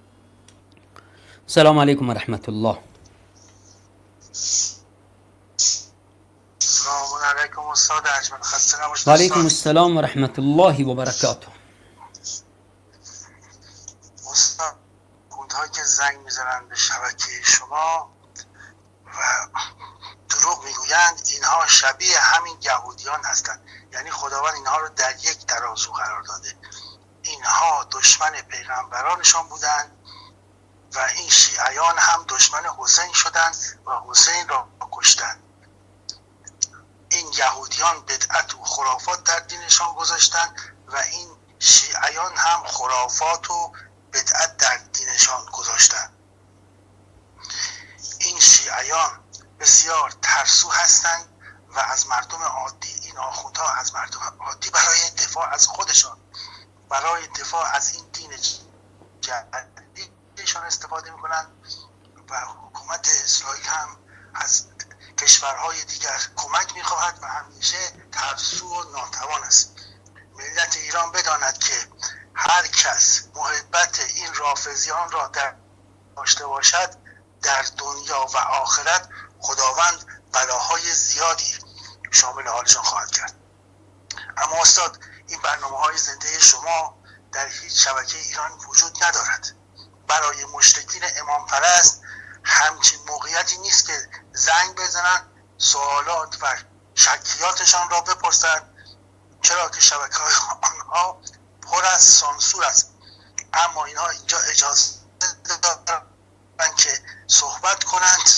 سلام علیکم و رحمت الله. سلام علیکم استاد اجمل، خسته نباشید. و علیکم السلام و رحمت الله و برکاته. استاد اونها که زنگ میزنن به شبکه شما و دروغ میگویند اینها شبیه همین یهودیان هستند، یعنی خداوند اینها رو در یک ترازو قرار داده. اینها دشمن پیغمبرانشان بودند و این شیعیان هم دشمن حسین شدند و حسین را کشتند. این یهودیان بدعت و خرافات در دینشان گذاشتند و این شیعیان هم خرافات و بدعت در دینشان گذاشتند. این شیعیان بسیار ترسو هستند و از مردم عادی، این آخوندها از مردم عادی برای دفاع از خودشان، برای دفاع از این دین جدیدشان استفاده میکنند و حکومت اسرائیل هم از کشورهای دیگر کمک میخواهد و همیشه ترسو و ناتوان است. ملت ایران بداند که هر کس محبت این رافضیان را در داشته باشد در دنیا و آخرت خداوند بلاهای زیادی شامل حالشان خواهد کرد. اما استاد این برنامه‌های زنده شما در هیچ شبکه ایران وجود ندارد. برای مشرکین امام پرست همچین موقعیتی نیست که زنگ بزنن سوالات و شکیاتشان را بپرسند، چرا که شبکه‌های آنها پر از سانسور است. اما اینها اینجا اجازه دارند که صحبت کنند،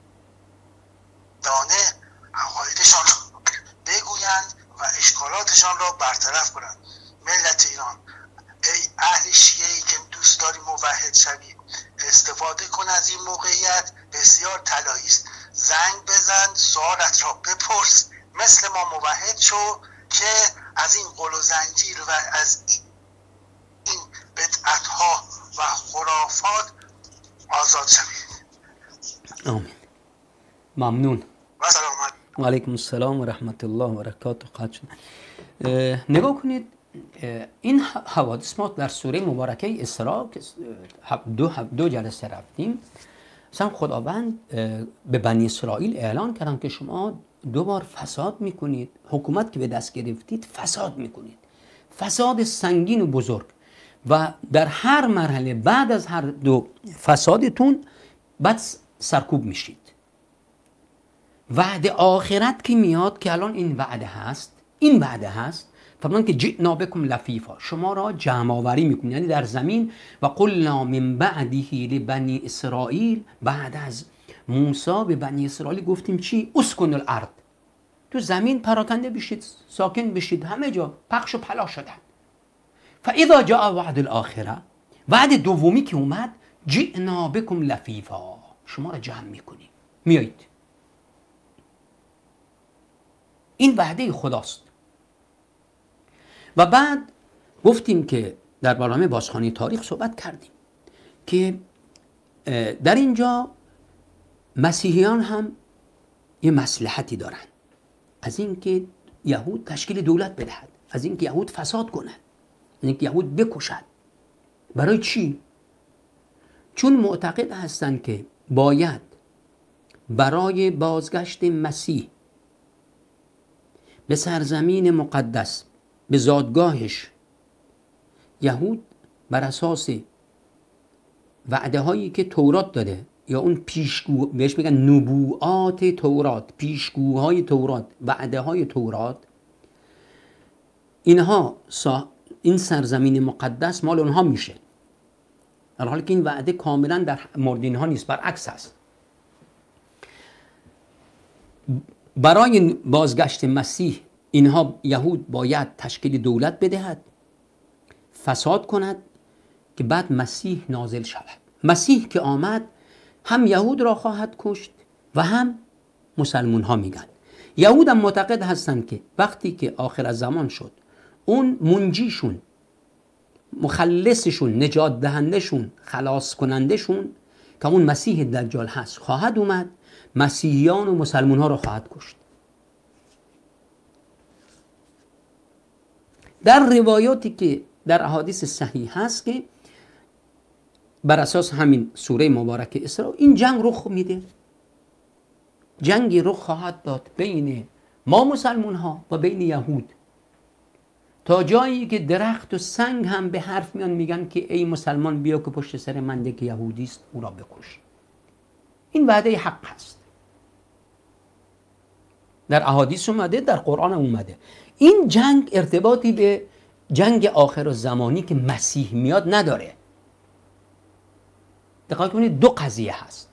دانه عقایدشان را بگویند و اشکالاتشان را برطرف کنند. ملت ایران، ای اهل شیعه‌ای که دوست داری موحد شوی، استفاده کن از این موقعیت، بسیار طلایی است. زنگ بزن، سوالت را بپرس، مثل ما موحد شو که از این قل و زنجیر و از این, این بدعت‌ها و خرافات آزاد شوید. آمین. ممنون. و سلامت. و علیکم السلام و رحمت الله و برکاته. قد شد. نگاه کنید این حوادث ما در سوره مبارکه اسراء که دو, دو جلسه رفتیم، مثلا خداوند به بنی اسرائیل اعلان کردن که شما دو بار فساد میکنید، حکومت که به دست گرفتید فساد میکنید، فساد سنگین و بزرگ، و در هر مرحله بعد از هر دو فسادتون بعد سرکوب میشید. وعده آخرت که میاد که الان این وعده هست، این وعده هست، فرمان که جئنا بکم لفیفا، شما را جمع آوری میکنیم، یعنی در زمین. و قلنا من بعده لبنی اسرائیل، بعد از موسی به بنی اسرائیل گفتیم چی؟ اسکن الارض، تو زمین پراکنده بشید، ساکن بشید، همه جا پخش و پلا شدن. فاذا جاء وعد الاخره، وعد دومی که اومد، جئنا بکم لفیفا، شما را جمع میکنیم، میایید. این وعده خداست. و بعد گفتیم که در برنامه بازخوانی تاریخ صحبت کردیم که در اینجا مسیحیان هم یه مصلحتی دارن از اینکه یهود تشکیل دولت بدهد، از اینکه یهود فساد کند، از اینکه یهود بکشد. برای چی؟ چون معتقد هستند که باید برای بازگشت مسیح به سرزمین مقدس، به زادگاهش، یهود بر اساس وعده هایی که تورات داده، یا اون پیشگو بهش میگن نبوءات تورات، پیشگوهای تورات، وعده های تورات، اینها سا... این سرزمین مقدس مال اونها میشه، در حالی که این وعده کاملا در مورد اینها نیست، برعکس است. برای بازگشت مسیح اینها یهود باید تشکیل دولت بدهد، فساد کند که بعد مسیح نازل شود. مسیح که آمد هم یهود را خواهد کشت و هم مسلمون ها میگن. یهود هم معتقد هستند که وقتی که آخر زمان شد، اون منجیشون، مخلصشون، نجات دهندشون، خلاص کنندشون که اون مسیح دجال هست خواهد اومد، مسیحیان و مسلمان ها رو خواهد کشت. در روایاتی که در احادیث صحیح هست که بر اساس همین سوره مبارک اسراء این جنگ رخ میده، جنگی رخ خواهد داد بین ما مسلمان ها و بین یهود، تا جایی که درخت و سنگ هم به حرف میان میگن که ای مسلمان بیا که پشت سر من یک یهودی است او را بکش. این وعده حق هست، در احادیث اومده، در قرآن اومده. این جنگ ارتباطی به جنگ آخر زمانی که مسیح میاد نداره. دقیق کنید دو قضیه هست.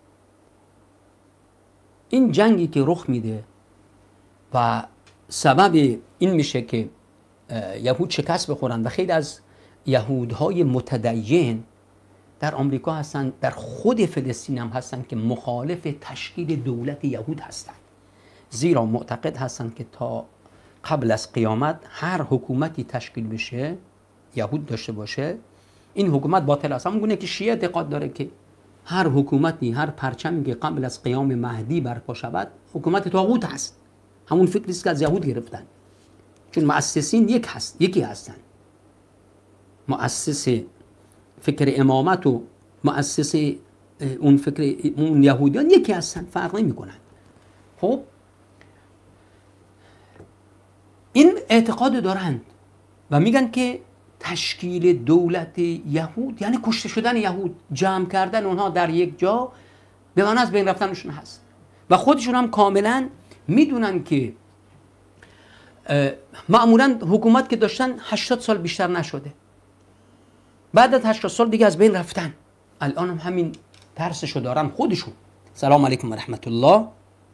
این جنگی که رخ میده و سبب این میشه که یهود شکست بخورن و خیلی از یهودهای متدین در آمریکا هستن، در خود فلسطین هم هستن که مخالف تشکیل دولت یهود هستن، زیرا معتقد هستن که تا قبل از قیامت هر حکومتی تشکیل بشه یهود داشته باشه این حکومت باطل است. همون گونه که شیعه اعتقاد داره که هر حکومتی، هر پرچمی که قبل از قیام مهدی برپا شود حکومت طاغوت هست. همون فکری است که از یهود گرفتن، چون مؤسسین یک هست، یکی هستن. مؤسس فکر امامت و مؤسس اون فکر اون یهودیان یکی هستن، فرق نمی‌کنن. خب این اعتقاد دارند و میگن که تشکیل دولت یهود یعنی کشته شدن یهود، جمع کردن اونها در یک جا به معنی از بین رفتنشون هست. و خودشون هم کاملا میدونن که معمولا حکومت که داشتن هشتاد سال بیشتر نشده، بعد از هشتاد سال دیگه از بین رفتن. الان هم همین ترسشو دارن خودشون. سلام علیکم و رحمت الله.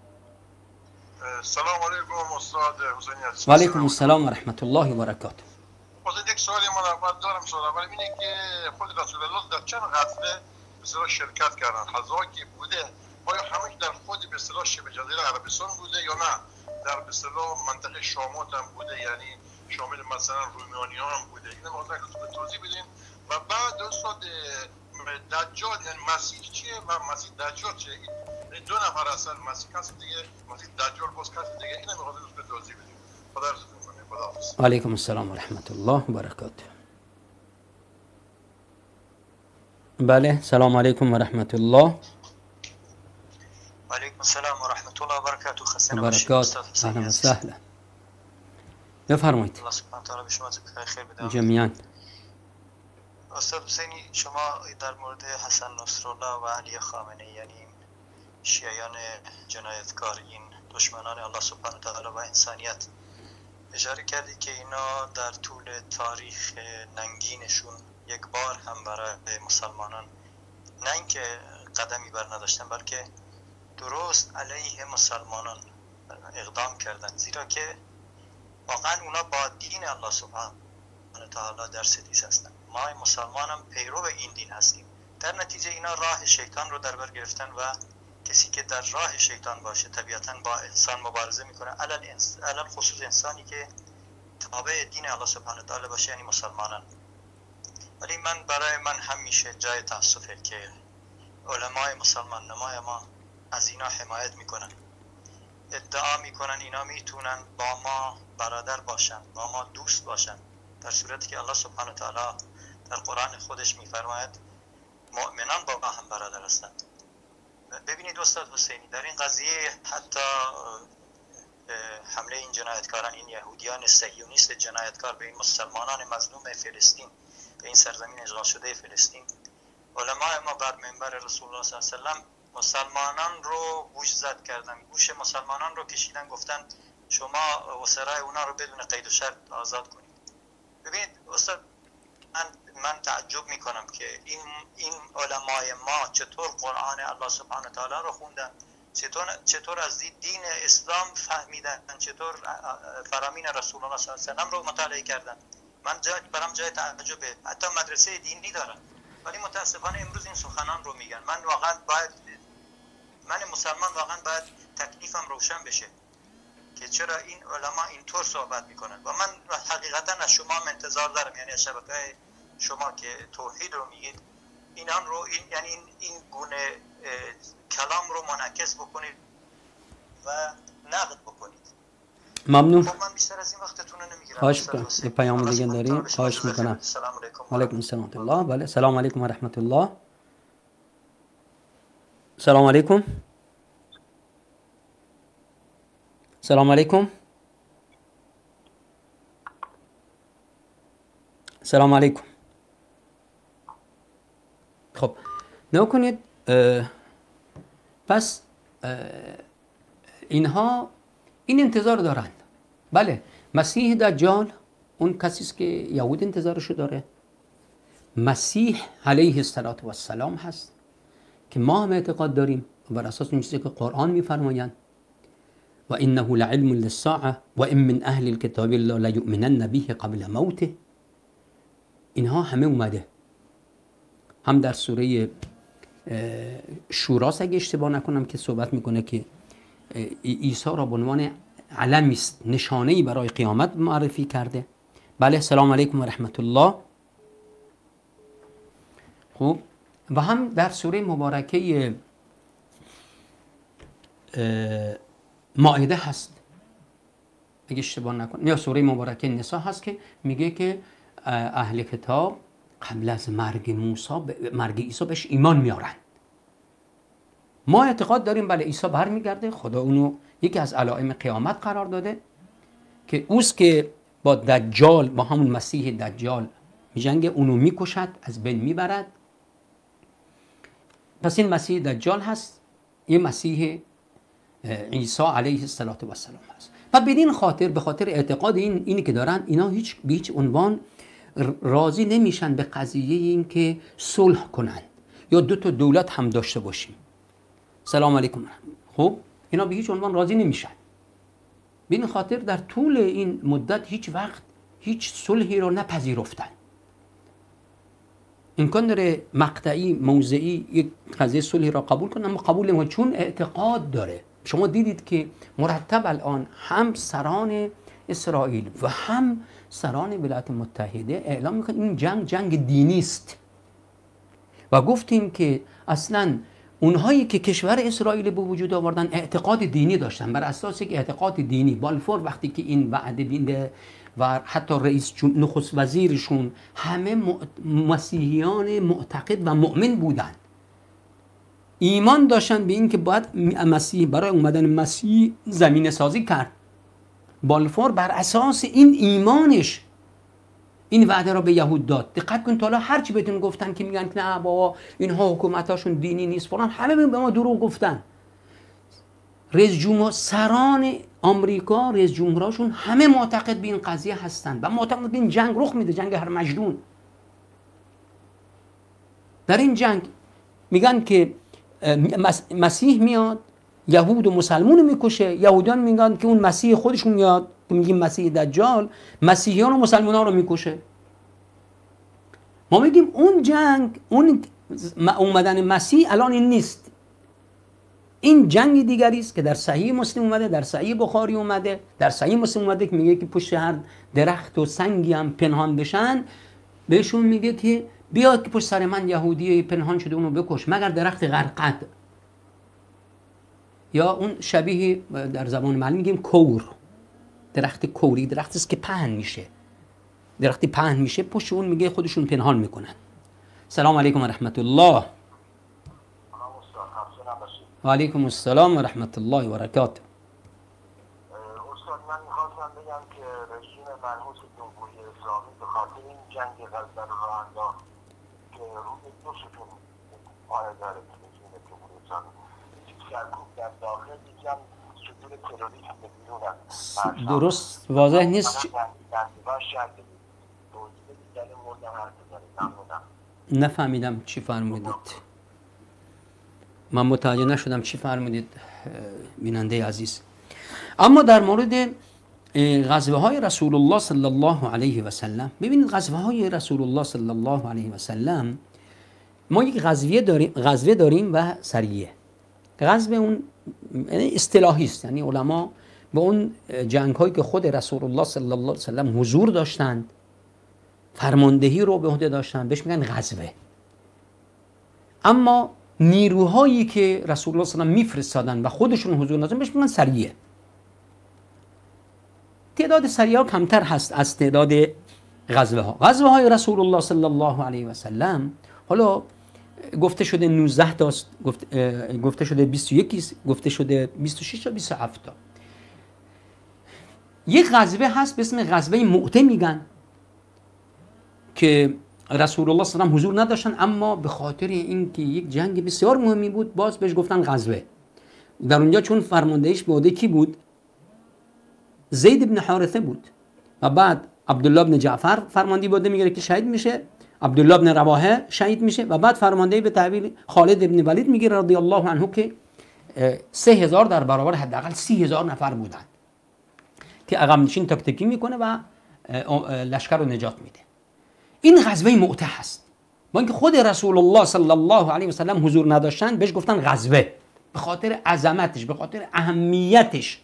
سلام علیکم استاد حسینی. و علیکم السلام و رحمت الله و برکاته. استاد یک سوالی من دارم، سوال اول اینه که خود رسول الله در چند غزوه به اصطلاح شرکت کردن؟ غزوهایی که بوده آیا همش در خود به اصطلاح شبه جزیره عربستان بوده یا نه در به اصطلاح منطقه شامات هم بوده، یعنی شامل مثلا رومیانیان هم بوده؟ اینو مطلب توضیح بدین. و بعد استاد دجال یعنی مسیح چیه و مسیح دجال چیه؟ این دو نفر هستن، مسیح کس دیگه، مسیح دجال باز کس دیگه. اینو می‌خواستم به توضیح بدین. خدا رضایتون کنه. خدا حافظ. علیکم السلام و رحمت الله و برکاته. بله سلام علیکم و رحمت الله. و علیکم السلام و رحمت الله و برکاته. خسته نباشید استاد. اهلا و سهلا. بفرمایید. الله سبحانه و تعالی به شما خیر بده جمیعاً. استاد حسینی، شما در مورد حسن نصرالله و علی خامنه‌ای یعنی شیعیان جنایتکار، این دشمنان الله سبحانه و تعالی و انسانیت، اشاره کردید که اینا در طول تاریخ ننگینشون یک بار هم برای مسلمانان نه اینکه قدمی بر نداشتن بلکه درست علیه مسلمانان اقدام کردند، زیرا که واقعا اونا با دین الله سبحانه و تعالی در ستیز هستند. ما مسلمان هم پیرو این دین هستیم. در نتیجه اینا راه شیطان رو در بر گرفتن و کسی که در راه شیطان باشه طبیعتاً با انسان مبارزه میکنه، علل خصوص انسانی که تابع دین الله سبحانه و تعالی باشه، یعنی مسلمانان. ولی من برای من همیشه جای تأسفه که علمای مسلمان نمای ما از اینا حمایت میکنن، ادعا میکنن اینا میتونن با ما برادر باشن، با ما دوست باشن، در صورتی که الله سبحانه و تعالی در قرآن خودش میفرماید مؤمنان با ما هم برادر هستند. ببینید استاد حسینی، در این قضیه حتی حمله این جنایتکاران، این یهودیان صهیونیست جنایتکار به این مسلمانان مظلوم فلسطین، به این سرزمین اشغال شده فلسطین، علمای ما بر منبر رسول الله صلی الله علیه و سلم مسلمانان رو گوش زد کردن، گوش مسلمانان رو کشیدن، گفتن شما اسرای اونا رو بدون قید و شرط آزاد کنید. ببینید استاد، من من تعجب میکنم که این این علمای ما چطور قرآن الله سبحانه و تعالی رو خوندن، چطور چطور از دین اسلام فهمیدن، چطور فرامین رسول الله صلی الله علیه و سلم رو مطالعه کردن. من جای برام جای تعجبه. حتی مدرسه دینی دارن ولی متاسفانه امروز این سخنان رو میگن. من واقعا باید من مسلمان واقعا باید تکلیفم روشن بشه که چرا این علما اینطور صحبت میکنن. و من حقیقتا از شما انتظار دارم، یعنی از شبکه شما که توحید رو میگید، اینان رو این یعنی این, این گونه کلام رو منعکس بکنید و نقد بکنید. ممنون. خب من بیشتر از این وقتتون رو نمیگیرم. خواهش می‌کنم. یه پیام دیگه داریم. خواهش می‌کنم. سلام علیکم. و علیکم السلام ورحمت الله. بله سلام علیکم و رحمت الله. سلام علیکم. سلام علیکم. سلام علیکم. خب نگاه کنید، پس اینها این انتظار دارند. بله مسیح دجال اون کسی است که یهود انتظارشو داره. مسیح علیه السلام هست که ما هم اعتقاد داریم بر اساس اون چیزی که قرآن میفرمایند و انه لعلم للساعه و ان من اهل الكتاب لا یؤمنن به قبل موته. اینها همه اومده، هم در سوره شورا اگه اشتباه نکنم که صحبت میکنه که عیسی را به عنوان علمی است، نشانه‌ای برای قیامت معرفی کرده. بله سلام علیکم و رحمت الله. خب و هم در سوره مبارکه مائده هست اگه اشتباه نکنم، یا سوره مبارکه نساء هست که میگه که اهل کتاب قبل از مرگ موسی مرگ عیسی بهش ایمان میارن. ما اعتقاد داریم بله عیسی برمیگرده، خدا اونو یکی از علائم قیامت قرار داده که اوست که با دجال، با همون مسیح دجال میجنگه، اونو میکشد، از بین میبرد. پس این مسیح دجال هست، یه مسیح عیسی علیه السلام هست. و بدین خاطر، به خاطر اعتقاد این اینی که دارن، اینا هیچ به هیچ عنوان راضی نمیشن به قضیه این که صلح کنن یا دو تا دولت هم داشته باشیم. سلام علیکم. خب اینا به هیچ عنوان راضی نمیشن. بدین خاطر در طول این مدت هیچ وقت هیچ صلحی رو نپذیرفتن. امکان داره مقطعی موضعی یک قضیه صلحی را قبول کنن، اما قبول نمیکنن چون اعتقاد داره. شما دیدید که مرتب الان هم سران اسرائیل و هم سران ولایت متحده اعلام میکنن این جنگ جنگ دینی است و گفتیم که اصلا اونهایی که کشور اسرائیل به وجود آوردن اعتقاد دینی داشتن. بر اساس یک اعتقاد دینی بالفور وقتی که این وعده بینده و حتی رئیس نخست وزیرشون همه مسیحیان معتقد و مؤمن بودند، ایمان داشتن به این که باید مسیح برای اومدن مسیح زمینه سازی کرد. بالفور بر اساس این ایمانش این وعده را به یهود داد. دقت کن تا حالا هر چی بهتون گفتن که میگن نه بابا اینها حکومتاشون دینی نیست فلان، همه به ما دروغ گفتن. رئیس جمهور سران آمریکا، رئیس جمهوراشون همه معتقد به این قضیه هستن و معتقد به این جنگ رخ میده، جنگ هرمجدون. در این جنگ میگن که مسیح میاد یهود و مسلمون میکشه، یهودیان میگن که اون مسیح خودشون میاد که میگیم مسیح دجال مسیحیان و مسلمانان رو میکشه. ما میگیم اون جنگ، اون اومدن مسیح الان این نیست، این جنگ دیگری است که در صحیح مسلم اومده، در صحیح بخاری اومده، در صحیح مسلم اومده که میگه که پشت هر درخت و سنگی هم پنهان بشن بهشون میگه که بیاد که پشت سر من یهودی پنهان شده اونو بکش مگر درخت غرقد، یا اون شبیه در زبان معلوم میگیم کور، درخت کوری، درختی است که پهن میشه، درختی پهن میشه پشت اون میگه خودشون پنهان میکنن. سلام علیکم و رحمت الله. و علیکم السلام و رحمت الله و برکاته. استاد من میخواستم بگم که رژیم منحوس جمهوری اسلامی به خاطر این جنگ غزه رو راه انداخت که روی دو ستون پایدار رژیم جمهوری اسلامی، یکی سرکوب در داخل، یکی هم ستون تروریسم به بیرون. درست واضح نیست. نفهمیدم چی فرمودید، من متوجه نشدم چی فرمودید بیننده عزیز. اما در مورد غزوه های رسول الله صلی الله علیه و سلم، ببینید غزوه های رسول الله صلی الله علیه و سلم، ما یک غزوه داریم غزوه داریم و سریه. غزوه اون اصطلاحی است، یعنی علما به اون جنگ هایی که خود رسول الله صلی الله علیه و سلم حضور داشتند، فرماندهی رو به عهده داشتند، بهش میگن غزوه. اما نیروهایی که رسول الله صلی الله علیه و آله میفرستادن و خودشون حضور نداشتن بهش میگن سریه. تعداد سریه ها کمتر هست از تعداد غزوه ها. غزوه های رسول الله صلی الله علیه و سلم حالا گفته شده نوزده تاست، گفت گفته شده بیست و یک است، گفته شده بیست و شش تا بیست و هفت تا. یک غزوه هست به اسم غزوه مؤته میگن که رسول الله صلی الله علیه و آله حضور نداشتن، اما به خاطر اینکه یک جنگ بسیار مهمی بود باز بهش گفتن غزوه. در اونجا چون فرماندهیش به عهده کی بود؟ زید بن حارثه بود و بعد عبدالله بن جعفر فرماندهی به عهده میگیره که شهید میشه، عبدالله بن رواحه شهید میشه و بعد فرماندهی به تعبیر خالد بن ولید میگیره رضی الله عنه که سه هزار در برابر حداقل سی هزار نفر بودن که عقب نشین تاکتیکی میکنه و لشکر رو نجات میده. این غزوه مؤته هست. با اینکه خود رسول الله صلی الله علیه و سلم حضور نداشتن بهش گفتن غزوه به خاطر عظمتش، به خاطر اهمیتش.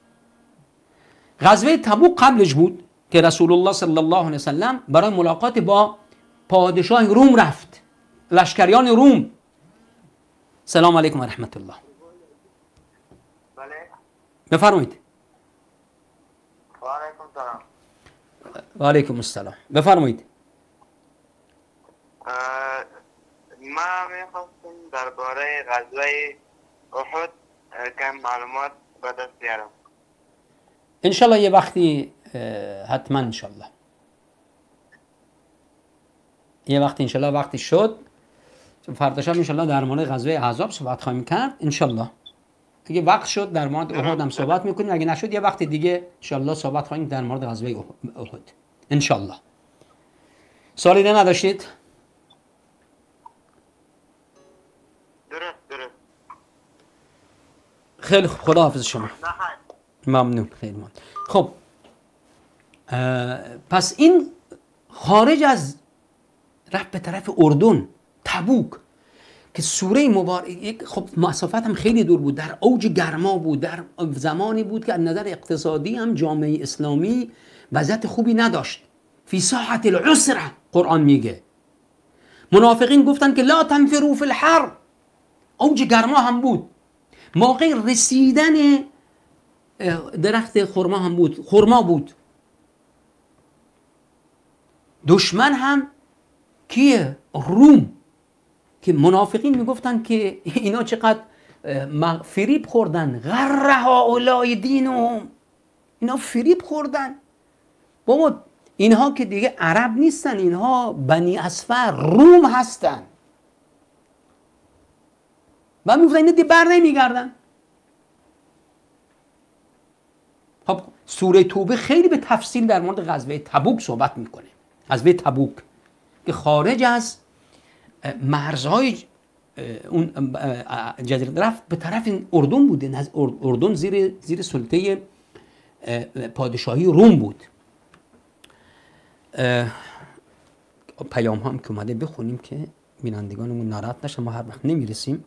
غزوه تبوک قبلش بود که رسول الله صلی الله علیه و سلم برای ملاقات با پادشاه روم رفت، لشکریان روم. سلام علیکم و رحمت الله. بله. بفرمایید. و علیکم سلام. و علیکم السلام. بفرمایید. ما میخواستم درباره غزوه احد کم معلومات به دست بیارم. انشالله یه وقتی، حتما انشالله یه وقتی انشالله وقتی شد فردا شب انشالله در مورد غزوه احزاب صحبت خواهیم کرد انشالله. اگه وقت شد در مورد احد هم صحبت میکنیم، اگه نشد یه وقت دیگه انشالله صحبت خواهیم در مورد غزوه احد انشالله. سوالی دیگه نداشتید؟ درست درست. خیلی خوب، خدا حافظ شما. ممنون، خیلی ممنون. خب پس این خارج از رفت به طرف اردن، تبوک که سوره مبارک خب مسافت هم خیلی دور بود، در اوج گرما بود، در زمانی بود که از نظر اقتصادی هم جامعه اسلامی وضعیت خوبی نداشت. فی ساحة العسر قرآن میگه. منافقین گفتن که لا تنفروا فی الحر، اوج گرما هم بود، موقع رسیدن درخت خرما هم بود، خرما بود. دشمن هم کیه؟ روم. که منافقین میگفتن که اینا چقدر فریب خوردن، غر هؤلاء دینهم، اینا فریب خوردن. بابا اینها که دیگه عرب نیستن، اینها بنی اصفر روم هستن و میگفتن اینا دیگه بر نمیگردن. خب سوره توبه خیلی به تفصیل در مورد غزوه تبوک صحبت میکنه. غزوه تبوک که خارج از مرزهای اون جزیره رفت به طرف اردن بوده. اردن زیر زیر سلطه پادشاهی روم بود. پیام هم که اومده بخونیم که بینندگانمون ناراحت نشن، ما هر وقت نمیرسیم.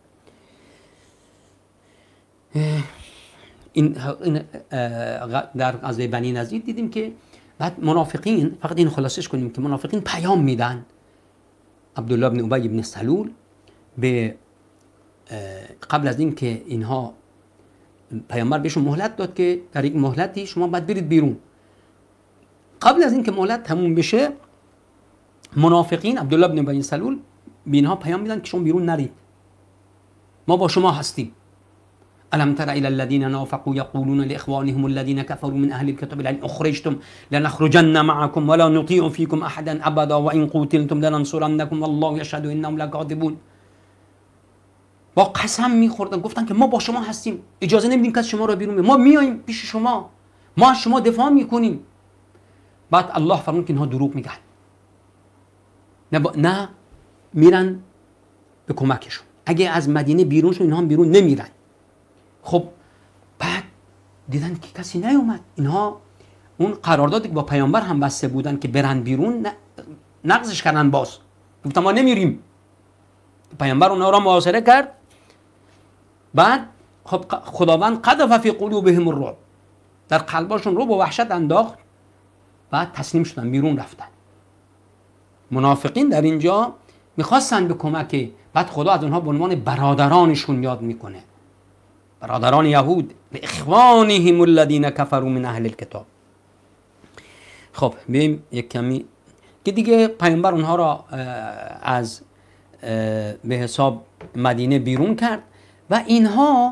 این در غزوه بنی نضیر دیدیم که بعد منافقین، فقط این خلاصش کنیم که منافقین پیام میدن عبدالله بن ابی بن سلول به قبل از این که اینها پیامبر بهشون مهلت داد که در یک مهلتی شما باید برید بیرون. قبل از این که مهلت تموم بشه منافقین عبدالله بن ابی بن سلول به اینها پیام میدن که شما بیرون نرید، ما با شما هستیم. الم تر الى الذين نافقوا يقولون لاخوانهم الذين كفروا من اهل الكتاب لئن اخرجتم لنخرجن معكم ولا نطيع فيكم احدا ابدا وان قتلتم لننصرنكم والله يشهد انهم لكاذبون. با قسم میخوردن، گفتن که ما با شما هستیم، اجازه نمیدیم که شما را بیرون بیاریم، ما میایم پیش شما، ما از شما دفاع میکنیم. بعد الله فرمود که اینها دروغ میگن، نه با... نه میرن به کمکشون. اگه از مدینه بیرون شون اینها هم بیرون نمیرن. خب بعد دیدن که کسی نیومد. اینها اون قراردادی که با پیامبر هم بسته بودن که برن بیرون نقضش کردن، باز گفتن ما نمیریم. پیامبر اونها را محاصره کرد. بعد خب خداوند قذف فی قلوبهم الرعب، در قلبشون رعب و وحشت انداخت. بعد تسلیم شدن، بیرون رفتن. منافقین در اینجا میخواستن به کمک بعد خدا از اونها به عنوان برادرانشون یاد میکنه، برادران یهود، اخوانهم الذین کفروا من اهل الکتاب. خب بیایم یک کمی که دیگه پیامبر اونها را از به حساب مدینه بیرون کرد و اینها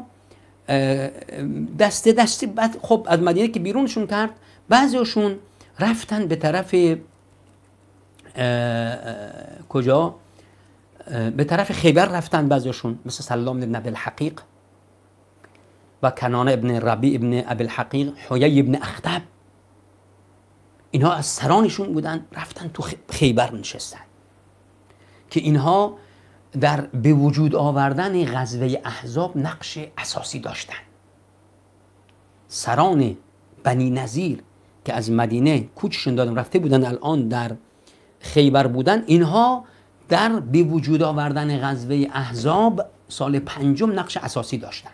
دسته دسته بعد خب از مدینه که بیرونشون کرد، بعضیشون رفتن به طرف کجا؟ به طرف خیبر رفتن بعضیشون، مثل سلام ابن ابی الحقیق و کنانه ابن ربیع ابن ابی الحقیق، حیی ابن اخطب. اینها از سرانشون بودن، رفتن تو خیبر نشستن که اینها در به وجود آوردن غزوه احزاب نقش اساسی داشتن. سران بنی نذیر که از مدینه کوچشون دادن رفته بودن، الان در خیبر بودن، اینها در به وجود آوردن غزوه احزاب سال پنجم نقش اساسی داشتن.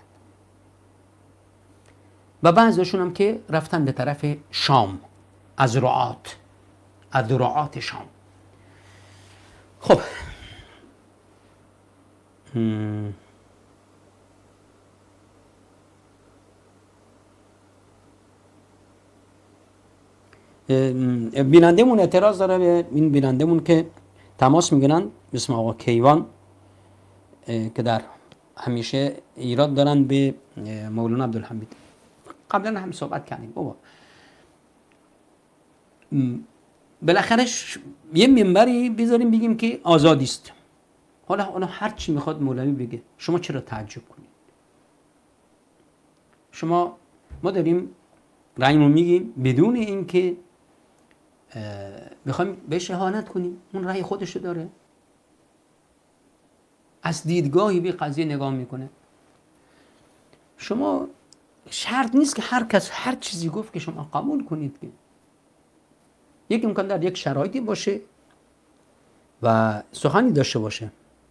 و بعضیشون هم که رفتن به طرف شام، از رعات از رعات شام. خب بینندمون اعتراض داره به این بینندمون که تماس میگیرن، اسم آقا کیوان، که در همیشه ایراد دارن به مولانا عبدالحمید. قبلا هم صحبت کردیم بابا بالاخره یه منبری بذاریم بگیم که آزادی است. حالا حالا هر چی میخواد مولوی بگه، شما چرا تعجب کنید؟ شما ما داریم رأیمون میگیم بدون اینکه بخوایم بهش اهانت کنیم. اون رأی خودشو داره، از دیدگاهی به قضیه نگاه میکنه. شما شرط نیست که هر کس هر چیزی گفت که شما قبول کنید. که یک امکان در یک شرایطی باشه و سخنی داشته باشه.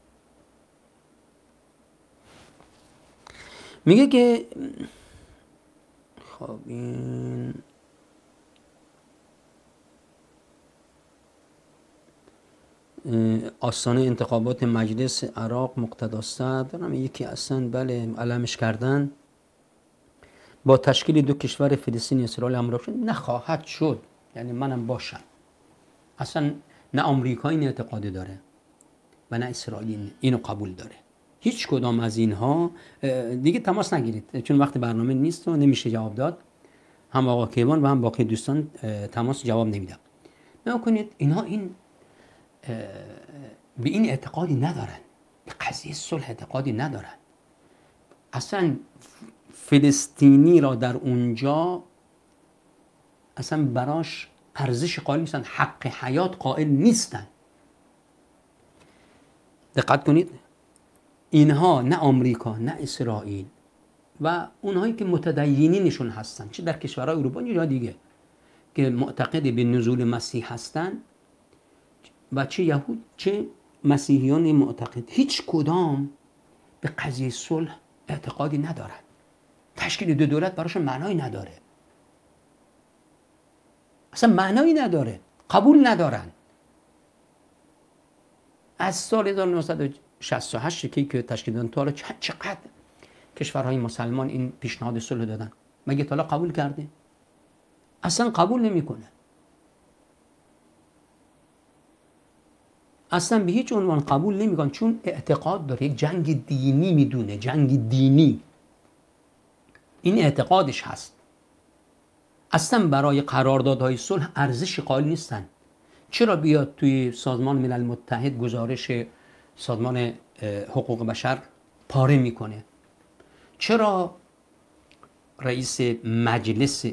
میگه که خب این آستانه انتخابات مجلس عراق مقتداست دارم یکی اصلا بله علمش کردن، با تشکیل دو کشور فلسطین اسرائیل همراه شد. نخواهد شد، یعنی منم باشم. اصلا نه آمریکا این اعتقاد داره و نه اسرائیل اینو قبول داره. هیچ کدام از اینها دیگه تماس نگیرید، چون وقت برنامه نیست و نمیشه جواب داد. هم آقا کیوان و هم باقی دوستان تماس جواب نمیدن. نگاه کنید اینها این به این اعتقادی ندارن، به قضیه صلح اعتقادی ندارن. اصلا فلسطینی را در اونجا اصلا براش ارزش قائل نیستن، حق حیات قائل نیستن. دقت کنید، اینها نه آمریکا نه اسرائیل و اونهایی که متدینینشون هستن، چه در کشورهای اروپا یا دیگه که معتقد به نزول مسیح هستن و چه یهود چه مسیحیان معتقد، هیچ کدام به قضیه صلح اعتقادی ندارن. تشکیل دو دولت براشون معنایی نداره، اصلا معنایی نداره، قبول ندارن. از سال هزار و نهصد و شصت و هشت که تشکیل دادن تا حالا چقدر کشورهای مسلمان این پیشنهاد صلح دادن؟ مگه تا حالا قبول کرده؟ اصلا قبول نمیکنه. اصلا به هیچ عنوان قبول نمیکنه، چون اعتقاد داره، یک جنگ دینی میدونه، جنگ دینی این اعتقادش هست. اصلا برای قراردادهای صلح ارزش قائل نیستن. چرا بیاد توی سازمان ملل متحد گزارش سازمان حقوق بشر پاره میکنه؟ چرا رئیس مجلس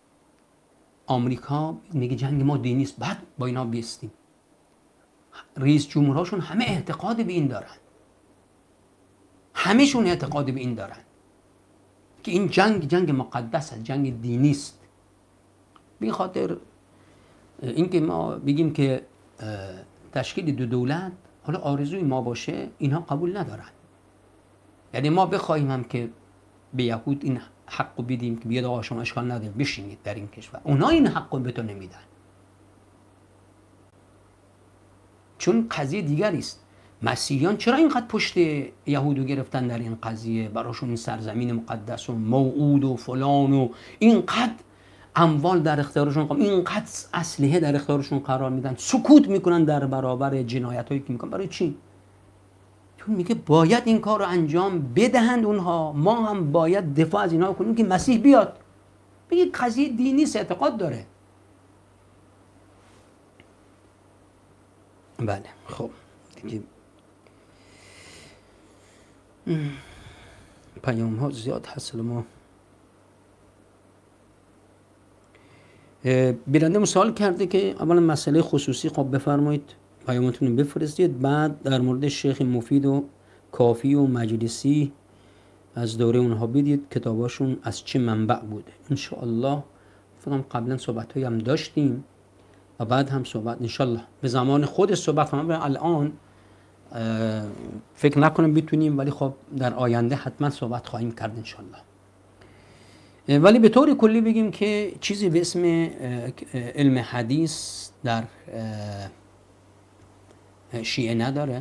آمریکا میگه جنگ ما دینی است، بعد با اینا بیستیم؟ رئیس جمهورهاشون همه اعتقاد به این دارن، همهشون اعتقاد به این دارن که این جنگ جنگ مقدس است، جنگ دینی است. به خاطر اینکه ما بگیم که تشکیل دو دولت حالا آرزوی ما باشه، اینها قبول ندارن. یعنی ما بخوایم هم که به یهود این حقو بدیم که بیاد آقا شما اشکال نداره بشینید در این کشور، اونا این حقو به تو نمیدن. چون قضیه دیگری است. مسیحیان چرا اینقدر پشت یهودو گرفتن در این قضیه؟ براشون این سرزمین مقدس و موعود و فلان و اینقدر اموال در اختیارشون قرار، اینقدر اسلحه در اختیارشون قرار میدن، سکوت میکنن در برابر جنایتایی که میکنن. برای چی؟ چون میگه باید این کار رو انجام بدهند اونها، ما هم باید دفاع از اینها کنیم که مسیح بیاد. بگه قضیه دینی نیست، اعتقاد داره. بله خب دیگه پیام ها زیاد هست. ما بیننده سوال کرده که اولا مسئله خصوصی خب بفرمایید پیامتون رو بفرستید، بعد در مورد شیخ مفید و کافی و مجلسی از دوره اونها بدید کتاباشون از چه منبع بوده. انشاءالله فکرم قبلا صحبت هایی هم داشتیم و بعد هم صحبت انشاءالله به زمان خود صحبت هم الان فکر نکنم بتونیم، ولی خب در آینده حتما صحبت خواهیم کرد انشاءالله. ولی به طور کلی بگیم که چیزی به اسم علم حدیث در شیعه نداره.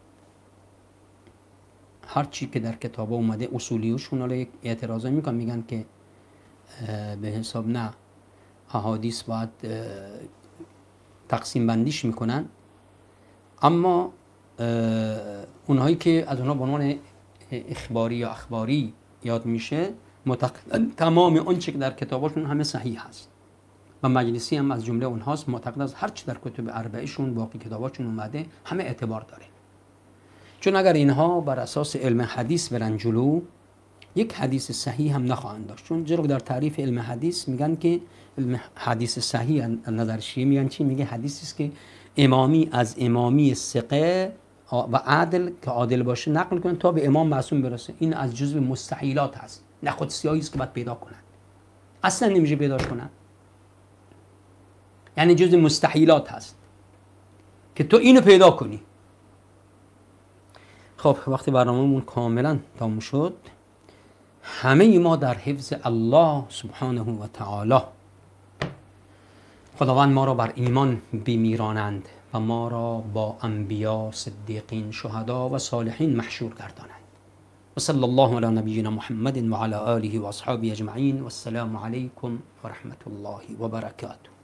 هر چی که در کتابا اومده اصولیوشون حالا یک اعتراضا میکنن، میگن که به حساب نه احادیث باید تقسیم بندیش میکنن، اما اونهایی که از اونها به عنوان اخباری یا اخباری یاد میشه معتقد تمام اون چی که در کتاباشون همه صحیح هست و مجلسی هم از جمله اونهاست، معتقد از هر چی در کتب اربعهشون باقی کتاباشون اومده همه اعتبار داره. چون اگر اینها بر اساس علم حدیث برن جلو، یک حدیث صحیح هم نخواهند داشت. چون جلو در تعریف علم حدیث میگن که علم حدیث صحیح نظر شیعه میگن چی؟ میگه حدیثی است که امامی از امامی ثقه و عادل که عادل باشه نقل کنه تا به امام معصوم برسه. این از جزو مستحیلات هست، نخود سیاهی است که باید پیدا کنن، اصلا نمیشه پیدا کنن. یعنی جزو مستحیلات هست که تو اینو پیدا کنی. خب وقتی برنامه‌مون کاملا تموم شد، همه ما در حفظ الله سبحانه و تعالی. خداوند ما را بر ایمان بمیرانند و ما را با انبیا، صدیقین، شهدا و صالحین محشور گردانند. و صلی الله علی نبینا محمد و علی آله و اصحابه اجمعین و السلام علیکم و رحمت الله و برکاته.